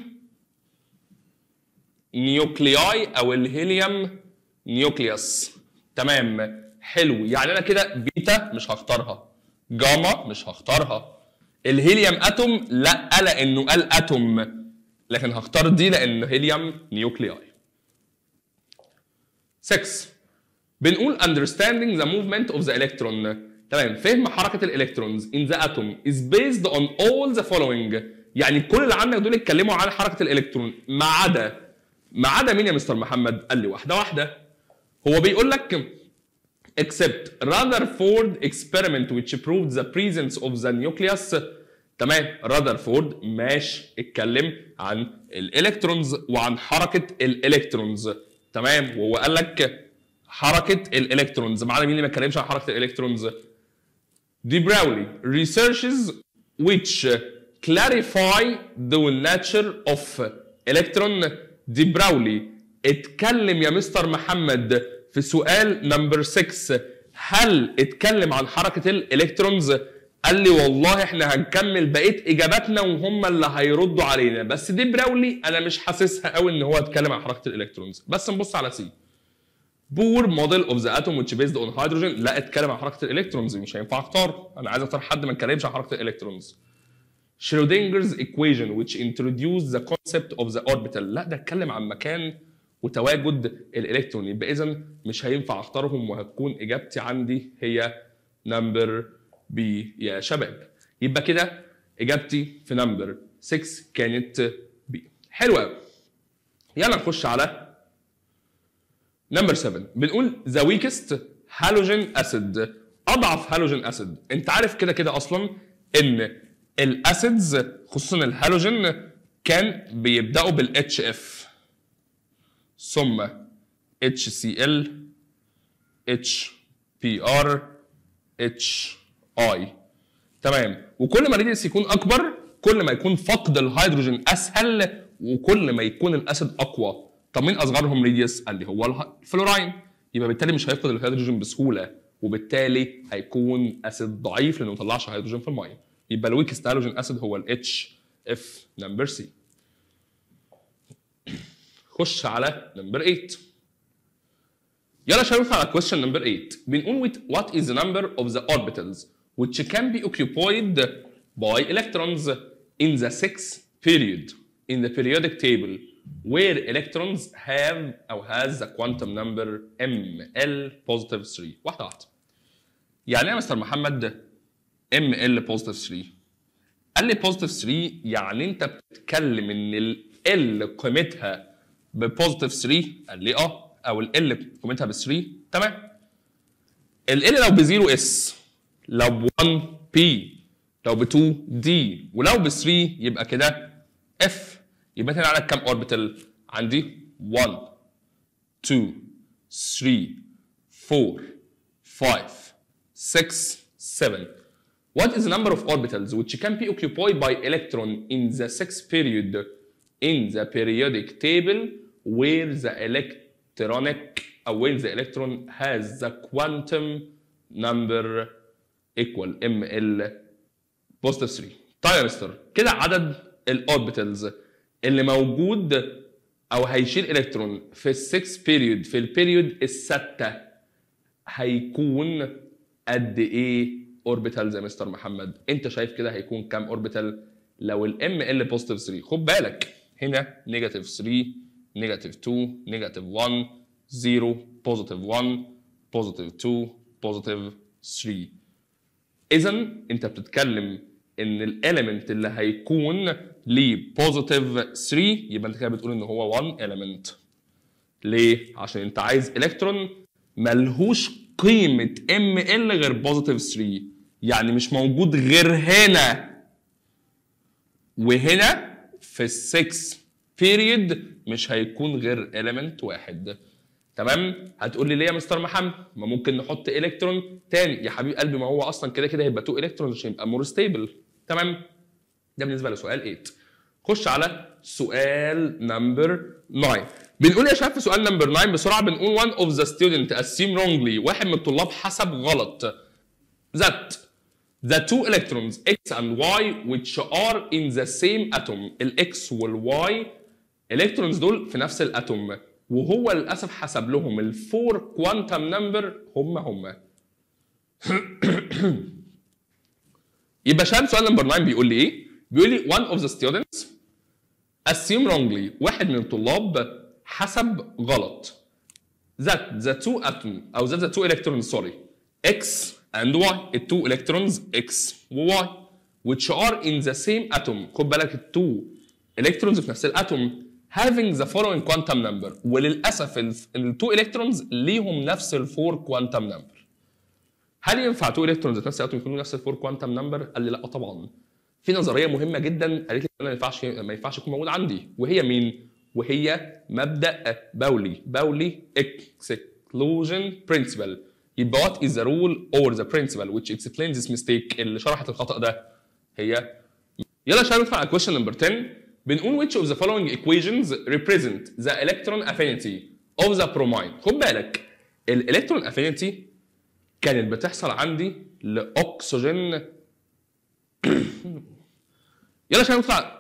نيوكلياي او الهيليوم نيوكليوس. تمام حلو. يعني انا كده بيتا مش هختارها، جاما مش هختارها، الهيليوم اتوم لا لانه قال اتوم، لكن هختار دي لانه هيليوم نيوكلياي. ستة. بنقول understanding the movement of the electron. تمام. فهم حركه الالكترونز in the atom is based on all the following. يعني كل اللي عندك دول اتكلموا عن حركه الالكترون ما عدا ما عدا مين يا مستر محمد؟ قال لي واحده واحده. هو بيقول لك except Rutherford experiment which proved the presence of the nucleus. تمام. رذرفورد ماشي اتكلم عن الالكترونز وعن حركه الالكترونز. تمام. وهو قال لك حركه الالكترونز، معانا مين اللي ما اتكلمش عن حركه الالكترونز؟ دي براولي researches which clarify the nature of electron. دي براولي اتكلم يا مستر محمد في سؤال نمبر ستة هل اتكلم عن حركه الالكترونز؟ قال لي والله احنا هنكمل بقيه اجاباتنا وهم اللي هيردوا علينا، بس دي براولي انا مش حاسسها قوي ان هو اتكلم عن حركه الالكترونز. بس نبص على سي. بور موديل اوف ذا اتوم which based on hydrogen. لا اتكلم عن حركه الالكترونز، مش هينفع اختار، انا عايز اختار حد ما اتكلمش عن حركه الالكترونز. Schrodinger's equation which introduced the concept of the orbital. لا ده اتكلم عن مكان وتواجد الالكترون، يبقى اذا مش هينفع اختارهم وهتكون اجابتي عندي هي نمبر بي يا شباب. يبقى كده اجابتي في نمبر ستة كانت بي. حلوه قوي. يلا نخش على نمبر سبعة. بنقول ذا ويكست هالوجين اسيد، اضعف هالوجين اسيد. انت عارف كده كده اصلا ان الاسيدز خصوصا الهالوجين كان بيبداوا بالاتش اف ثم اتش سي ال اتش بي ار اتش اي. تمام. وكل ما الريديوس يكون اكبر كل ما يكون فقد الهيدروجين اسهل وكل ما يكون الاسيد اقوى. طب مين اصغرهم ريديوس؟ قال لي هو الفلوراين. يبقى بالتالي مش هيفقد الهيدروجين بسهوله وبالتالي هيكون اسيد ضعيف لانه ما طلعش هيدروجين في الميه. يبقى الويكست هالوجين اسيد هو الاتش اف نمبر سي. خش على نمبر ثمانية. يلا شباب على question number eight. بنقول what is the number of the orbitals which can be occupied by electrons in the sixth period in the periodic table where electrons have أو has the quantum number M L positive three. واحدة واحدة. يعني إيه يا مستر محمد M L positive three؟ قال لي positive three يعني أنت بتتكلم إن ال L قيمتها بpositive three؟ قال لي أه. او ال L قيمتها ب ثلاثة. تمام. ال L لو ب صفر S، لو ب واحد P، لو ب اتنين D، ولو ب ثلاثة يبقى كده F. يبقى هنا عندك كام اوربيتال؟ عندي واحد اتنين ثلاثة أربعة خمسة ستة سبعة. What is the number of orbitals which can be occupied by electron in the sixth period in the periodic table where the electron electronic or when the electron has the quantum number equal M L positive three. طيب يا مستر كده عدد الاوربيتالز اللي موجود او هيشيل الكترون في السكس بيريود في البيريود السادسه هيكون قد ايه اوربيتالز يا مستر محمد؟ انت شايف كده هيكون كام اوربيتال لو الام ال بوزيتيف ثلاثة؟ خد بالك هنا نيجاتيف ثلاثة نيجاتيف اتنين نيجاتيف واحد صفر بوزيتيف واحد بوزيتيف اتنين بوزيتيف ثلاثة. اذا انت بتتكلم ان الاليمنت اللي هيكون ليه بوزيتيف ثلاثة يبقى انت كده بتقول ان هو واحد اليمنت. ليه؟ عشان انت عايز الكترون ملهوش قيمه ام ال غير بوزيتيف ثلاثة، يعني مش موجود غير هنا وهنا في السكس بيريد مش هيكون غير اليمنت واحد. تمام؟ هتقول لي ليه يا مستر محمد؟ ما ممكن نحط الكترون تاني يا حبيب قلبي، ما هو اصلا كده كده هيبقى اتنين الكترون عشان يبقى مور ستيبل. تمام؟ ده بالنسبه لسؤال ثمانية. خش على سؤال نمبر تسعة. بنقول يا شباب في سؤال نمبر تسعة بسرعه بنقول one of the student assume wrongly، واحد من الطلاب حسب غلط that the two electrons X and Y which are in the same atom، الإكس والواي الكترونز دول في نفس الاتوم، وهو للاسف حسب لهم الفور كوانتم نمبر هم هم. يبقى شاب سؤال نمبر تسعة بيقول لي ايه؟ بيقول لي one of the students assume wrongly، واحد من الطلاب حسب غلط that the two atom او that the two electrons sorry X and Y، التو electrons X و Y which are in the same atom، خد بالك التو electrons في نفس الاتوم having the following quantum number، وللاسف التو electrons ليهم نفس الفور quantum number. هل ينفع تو electrons في نفس الاتوم يكونوا نفس الفور quantum number؟ قال لي لا طبعا. في نظريه مهمه جدا قالت لي ما ينفعش ما ينفعش يكون موجود عندي، وهي مين؟ وهي مبدا باولي باولي exclusion principle. يبقى what is the rule or the principle which explains this mistake اللي شرحت الخطا ده؟ هي يلا شباب ندخل على question number عشرة. بنقول which of the following equations represent the electron affinity of the bromine. خد بالك الالكترون افينيتي كانت بتحصل عندي لاكسجين. يلا عشان نطلع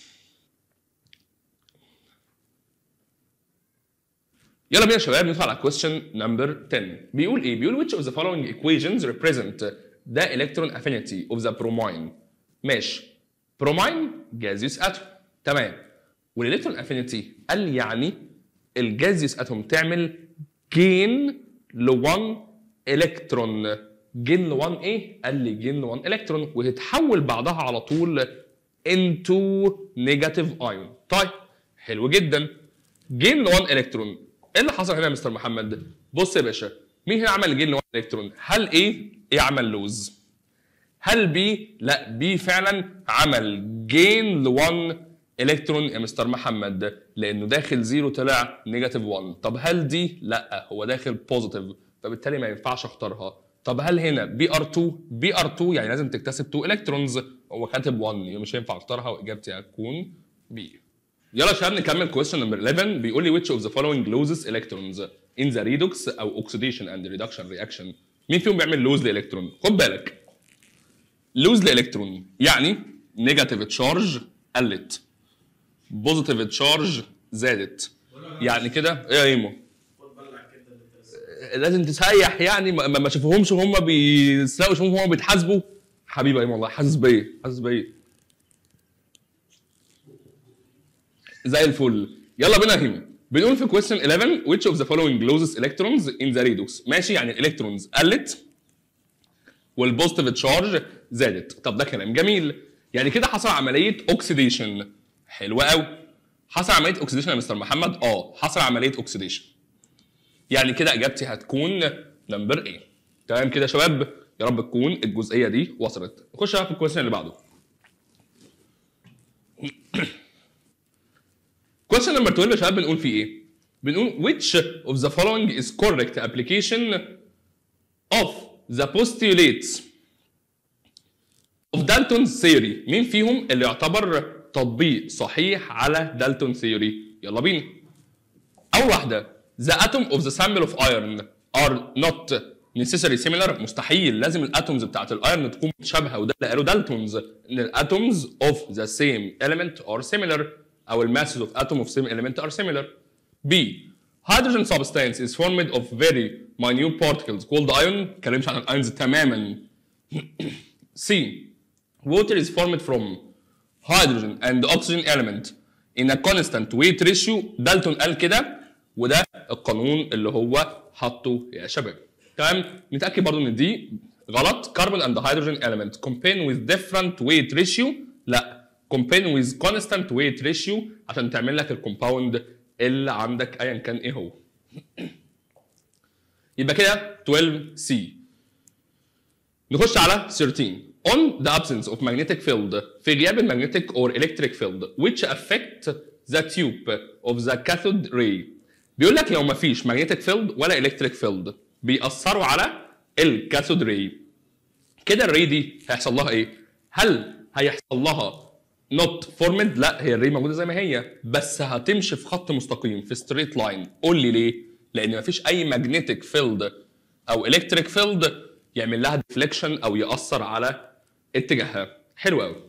يلا بينا يا شباب ندخل على question number عشرة. بيقول ايه؟ بيقول which of the following equations represent the electron affinity of the bromine. ماشي، برومين جازيوس اتوم. تمام. والالكترون افينيتي قال لي يعني الجازيوس اتوم تعمل جين ل واحد الكترون جين واحد ايه؟ قال لي جين واحد الكترون، وتتحول بعدها على طول into negative ion. طيب حلو جدا. جين واحد الكترون، ايه اللي حصل هنا يا مستر محمد؟ بص يا باشا، مين هنا عمل جين واحد الكترون؟ هل ايه؟ ايه عمل لوز؟ هل بي؟ لا، بي فعلا عمل جين واحد الكترون يا مستر محمد، لانه داخل زيرو طلع نيجاتيف واحد. طب هل دي؟ لا، هو داخل بوزيتيف، فبالتالي ما ينفعش اختارها. طب هل هنا بي ار اتنين؟ بي ار اتنين يعني لازم تكتسب اتنين الكترونز، هو كاتب واحد، يبقى مش هينفع اختارها، واجابتي هتكون بي. يلا يا شباب نكمل كويستشن نمبر احداشر. بيقول لي which of the following loses electrons in the redox او oxidation and reduction reaction. مين فيهم بيعمل لوز لالكترون؟ خد بالك، لوز لالكترون يعني نيجاتيف تشارج قلت، بوزيتيف تشارج زادت. يعني كده ايه يا ايمو؟ لازم تسيح يعني، ما, ما شافوهمش وهم بيسرقوا، شافوهم وهم بيتحاسبوا. حبيبي يا ايمو والله حاسس بيا، حاسس بيا زي الفل. يلا بينا يا هيمو. بنقول في question eleven which of the following loses electrons in the redox. ماشي، يعني الالكترونز قلت والبوزيتيف تشارج زادت. طب ده كلام جميل، يعني كده حصل عمليه اوكسيديشن. حلوه قوي. حصل عمليه اوكسيديشن يا مستر محمد؟ اه حصل عمليه اوكسيديشن. يعني كده اجابتي هتكون نمبر ايه. تمام كده يا شباب، يا رب تكون الجزئيه دي وصلت. نخش بقى في الكويستشن اللي بعده. كويستشن نمبر اتناشر يا شباب، بنقول فيه ايه؟ بنقول which of the following is correct application of the postulates of Dalton's theory. مين فيهم اللي يعتبر تطبيق صحيح على دالتون ثيوري؟ يلا بينا. اول واحده the atom of the sample of iron are not necessarily similar. مستحيل، لازم الاتومز بتاعت الايرون تكون متشابهه، وده اللي قالوا دالتونز ان الاتومز of the same element are similar، او الماسز of atom of same element are similar. B hydrogen substance is formed of very minute particles called ion. ما اتكلمش عن الايونز تماما. C water is formed from hydrogen and oxygen element in a constant weight ratio. دالتون قال كده، وده القانون اللي هو حطه يا شباب. تمام، نتاكد برضو ان دي غلط. carbon and hydrogen element combine with different weight ratio. لا، combine with constant weight ratio عشان تعمل لك الكومباوند اللي عندك ايا كان ايه هو. يبقى كده اتناشر سي. نخش على ثيرتين. On the absence of magnetic field، في غياب المagnetic or electric field which affect the tube of the cathode ray. بيقول لك لو ما فيش magnetic field ولا electric field بيأثروا على الكاثود راي. كده الراي دي هيحصل لها ايه؟ هل هيحصل لها not formed؟ لا، هي الراي موجوده زي ما هي، بس هتمشي في خط مستقيم في ستريت لاين. قول لي ليه؟ لان ما فيش اي magnetic field او electric field يعمل لها ديفليكشن او يأثر على اتجاهها. حلو قوي.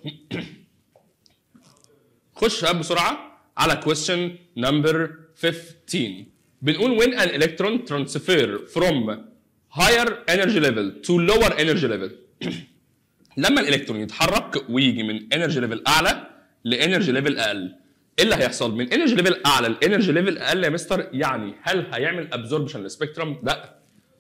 خش بقى بسرعه على question number fifteen. بنقول when an electron transfer from higher energy level to lower energy level. لما الالكترون يتحرك ويجي من energy level اعلى لانرجي ليفل اقل، ايه اللي هيحصل؟ من energy level اعلى لانرجي ليفل اقل يا مستر، يعني هل هيعمل absorption للسبيكترم؟ لا.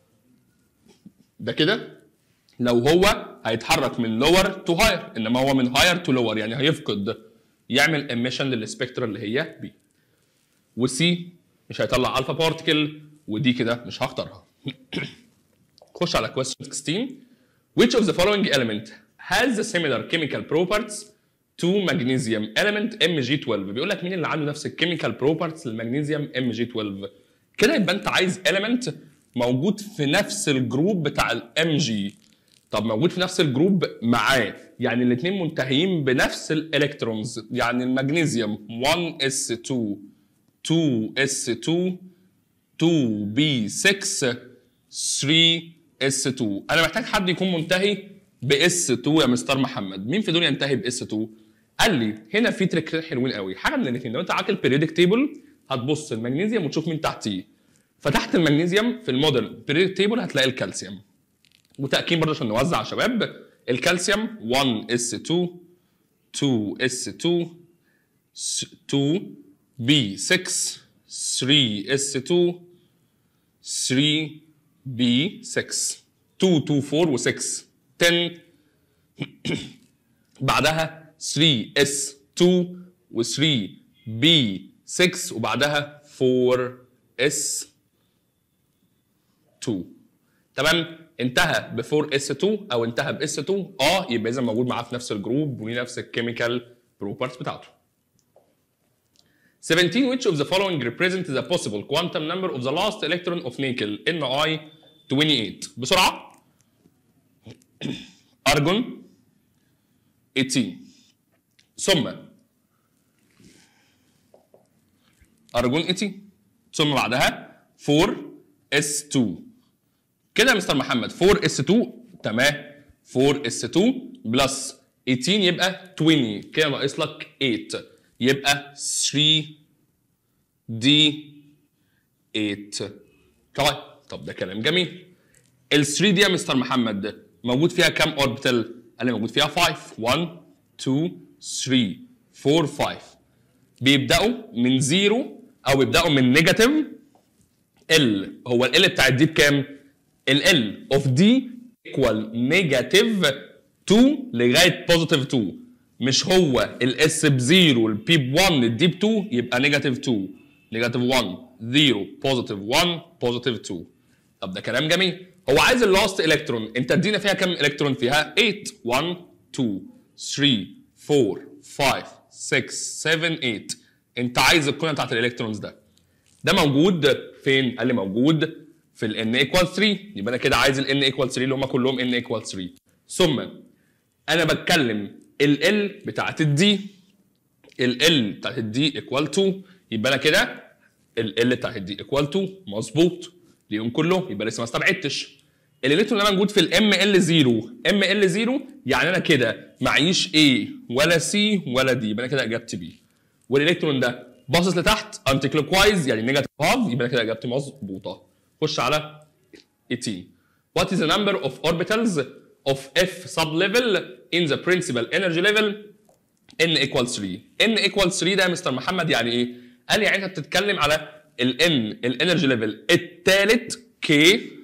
ده كده لو هو هيتحرك من lower to higher، انما هو من higher to lower يعني هيفقد، يعمل emission للسبيكترا اللي هي بي. وسي مش هيطلع الفا بارتكل، ودي كده مش هختارها. خش على question sixteen. Which of the following element has the similar chemical properties to magnesium element إم جي اتناشر؟ بيقول لك مين اللي عنده نفس الكيميكال بروبرتيز للمغنيسيوم إم جي اتناشر. كده يبقى انت عايز element موجود في نفس الجروب بتاع الام جي. طب موجود في نفس الجروب معاه، يعني الاثنين منتهيين بنفس الالكترونز، يعني المغنيسيوم واحد اس اتنين اتنين اس اتنين اتنين بي ستة تلاتة اس اتنين. انا محتاج حد يكون منتهي باس اتنين يا مستر محمد. مين في دول ينتهي باس اتنين؟ قال لي هنا في تريكتين حلوين قوي. حاجه من الاثنين، لو انت معاك البريودك تيبل هتبص المغنيسيوم وتشوف مين تحتيه، فتحت المغنيسيوم في الموديل بريودك تيبل هتلاقي الكالسيوم. وتأكيد برضه عشان نوزع يا شباب، الكالسيوم واحد اس اتنين اتنين اس اتنين اتنين بي ستة تلاتة اس اتنين تلاتة بي ستة. اتنين اتنين اربعة و ستة عشرة. بعدها ثلاثة اس اتنين و ثلاثة بي ستة وبعدها اربعة اس اتنين. تمام؟ انتهى ب اربعة اس اتنين او انتهى ب اس اتنين، اه يبقى اذا موجود معاه في نفس الجروب وليه نفس الكيميكال بروبرتيز بتاعته. سبعتاشر which of the following represents the possible quantum number of the last electron of nickel N I ثمانية وعشرين. بسرعه. ارجون ثمانية عشر ثم ارجون ثمانية عشر ثم بعدها اربعة اس اتنين. كده يا مستر محمد اربعة اس اتنين تمام، اربعة اس اتنين بلس ثمانية عشر يبقى عشرين، كده ناقص لك تمانية يبقى ثلاثة دي تمانية. طيب طب ده كلام جميل. ال ثلاثة دي يا مستر محمد موجود فيها كام اوربيتال؟ قال لي موجود فيها خمسة، واحد اتنين ثلاثة اربعة خمسة. بيبداوا من زيرو او بيبداوا من نيجاتيف ال. هو ال بتاع الدي بكام؟ ال ال اوف دي ايكوال نيجاتيف اتنين لغايه بوزيتيف اتنين. مش هو الاس بزيرو البي ب واحد الدي ب اتنين يبقى نيجاتيف اتنين نيجاتيف واحد صفر بوزيتيف واحد بوزيتيف اتنين. طب ده كلام جميل. هو عايز اللاست الكترون، انت ادينا فيها كام الكترون؟ فيها تمانية، واحد اتنين ثلاثة اربعة خمسة ستة سبعة تمانية. انت عايز القيمه بتاعت الالكترونز ده. ده موجود فين؟ قال لي موجود في ال n equal ثلاثة. يبقى انا كده عايز ال n equal ثلاثة اللي هم كلهم n equal ثلاثة. ثم انا بتكلم ال L بتاعت الدي، ال L بتاعت الدي equal اتنين. يبقى انا كده ال L بتاعت الدي equal اتنين مظبوط ليهم كلهم، يبقى لسه ما استبعدتش. الالكترون اللي انا موجود في الام ال صفر، ام ال صفر يعني انا كده معيش A ولا C ولا D، يبقى انا كده اجابتي B. والالكترون ده باصص لتحت انتي كلوك وايز يعني نيجاتيف هاف، يبقى انا كده اجابتي مظبوطه. خش على ثمانية عشر. What is the number of orbitals of F sublevel in the principal energy level N equal ثلاثة؟ N equal ثلاثة ده يا مستر محمد يعني ايه؟ قال لي يعني انت بتتكلم على ال N الانرجي ليفل الثالث K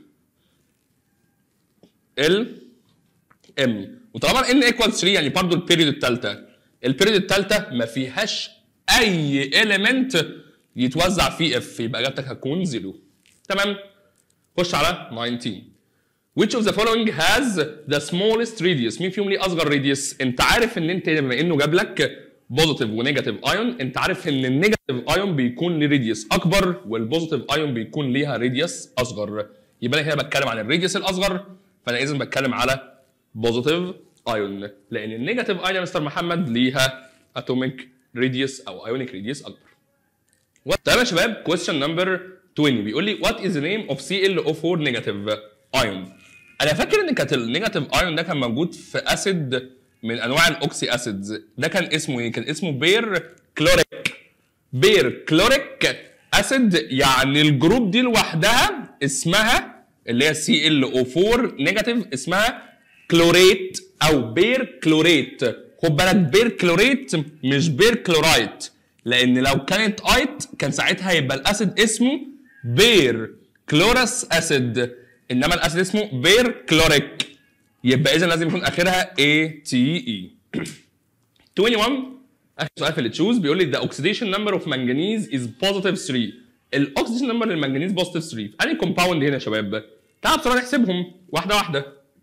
ال M. وطالما N equal ثلاثة يعني برضه البيريود الثالثه، البيريود الثالثه ما فيهاش اي element يتوزع فيه F، يبقى اجابتك هتكون صفر. تمام؟ خش على تسعة عشر. Which of the following has the smallest radius؟ مين فيهم ليه اصغر راديوس؟ انت عارف ان انت بما انه جاب لك بوزيتيف ونيجاتيف ايون، انت عارف ان النيجاتيف ايون بيكون ليه راديوس اكبر والبوزيتيف ايون بيكون ليها راديوس اصغر. يبقى انا هنا بتكلم عن الراديوس الاصغر، فانا اذا بتكلم على بوزيتيف ايون، لان النيجاتيف ايون يا مستر محمد ليها اتوميك راديوس او ايونيك راديوس اكبر. تمام يا شباب. كويستشن نمبر عشرين بيقول لي وات از ذا نيم اوف سي ال او اربعة نيجاتيف ايون. انا فاكر ان كانت النيجاتيف ايون ده كان موجود في اسيد من انواع الاوكسي اسيدز، ده كان اسمه ايه؟ كان اسمه بير كلوريك. بير كلوريك اسيد، يعني الجروب دي لوحدها اسمها اللي هي سي ال او اربعة نيجاتيف اسمها كلوريت او بير كلوريت. خد بالك بير كلوريت مش بير كلورايت، لان لو كانت ايت كان ساعتها يبقى الاسيد اسمه بير كلورس اسيد، انما الاسيد اسمه بير كلوريك، يبقى اذا لازم يكون اخرها اي تي اي. واحد وعشرين اخر سؤال في التشوز بيقول لي the oxidation number of manganese is positive ثلاثة. الاكسيديشن نمبر للمنجنيز بوزيتيف ثلاثة. انهي كومباوند هنا يا شباب؟ تعالوا بسرعه نحسبهم واحده واحده.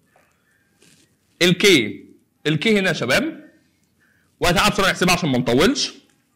الكي الكي هنا يا شباب، وتعالوا بسرعه نحسبها عشان ما نطولش.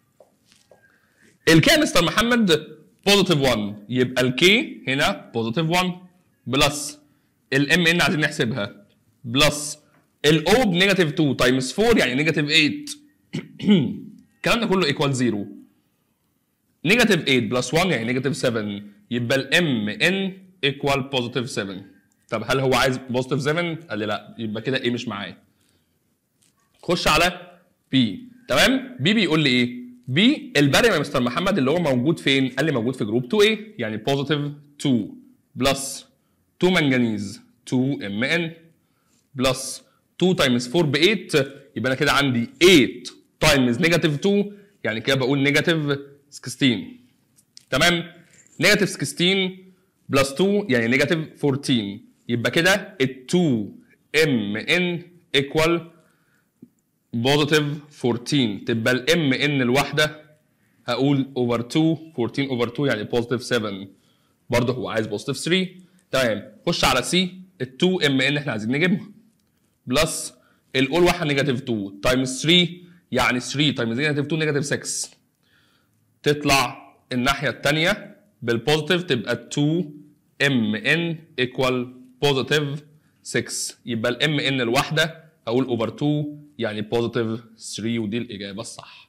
الكي يا مستر محمد بوزيتيف واحد، يبقى الكي هنا بوزيتيف واحد بلس الام ان عايزين نحسبها بلس الاو بنيجاتيف اتنين تايمز اربعة يعني نيجاتيف تمانية. الكلام ده كله ايكوال صفر. نيجاتيف تمانية بلس واحد يعني نيجاتيف سبعة، يبقى الام ان ايكوال بوزيتيف سبعة. طب هل هو عايز بوزيتيف سبعة؟ قال لي لا، يبقى كده ايه مش معايا. خش على بي. تمام؟ بي بيقول لي ايه؟ بي الباريوم يا مستر محمد اللي هو موجود فين؟ قال لي موجود في جروب اتنين ايه يعني بوزيتيف اتنين بلس اتنين منجنيز اتنين ام ان بلس اتنين تايمز اربعة ب تمانية، يبقى انا كده عندي تمانية تايمز نيجاتيف اتنين يعني كده بقول نيجاتيف ستاشر. تمام؟ نيجاتيف ستاشر بلس اتنين يعني نيجاتيف اربعتاشر يبقى كده ال اتنين ام ان equal بوزيتيف أربعتاشر. تبقى الام ان الواحده هقول اوفر اتنين، أربعتاشر اوفر اتنين يعني بوزيتيف سبعة. برضه هو عايز بوزيتيف تلاتة. تمام. خش على سي. ال اتنين ام ان احنا عايزين نجيبها بلس الاول واحد نيجاتيف اتنين تايمز تلاتة يعني تلاتة تايمز نيجاتيف اتنين نيجاتيف ستة. تطلع الناحيه الثانيه بالبوزيتيف تبقى اتنين ام ان ايكوال بوزيتيف ستة. يبقى الام ان الواحده هقول اوفر اتنين يعني بوزيتيف تلاتة ودي الاجابه الصح.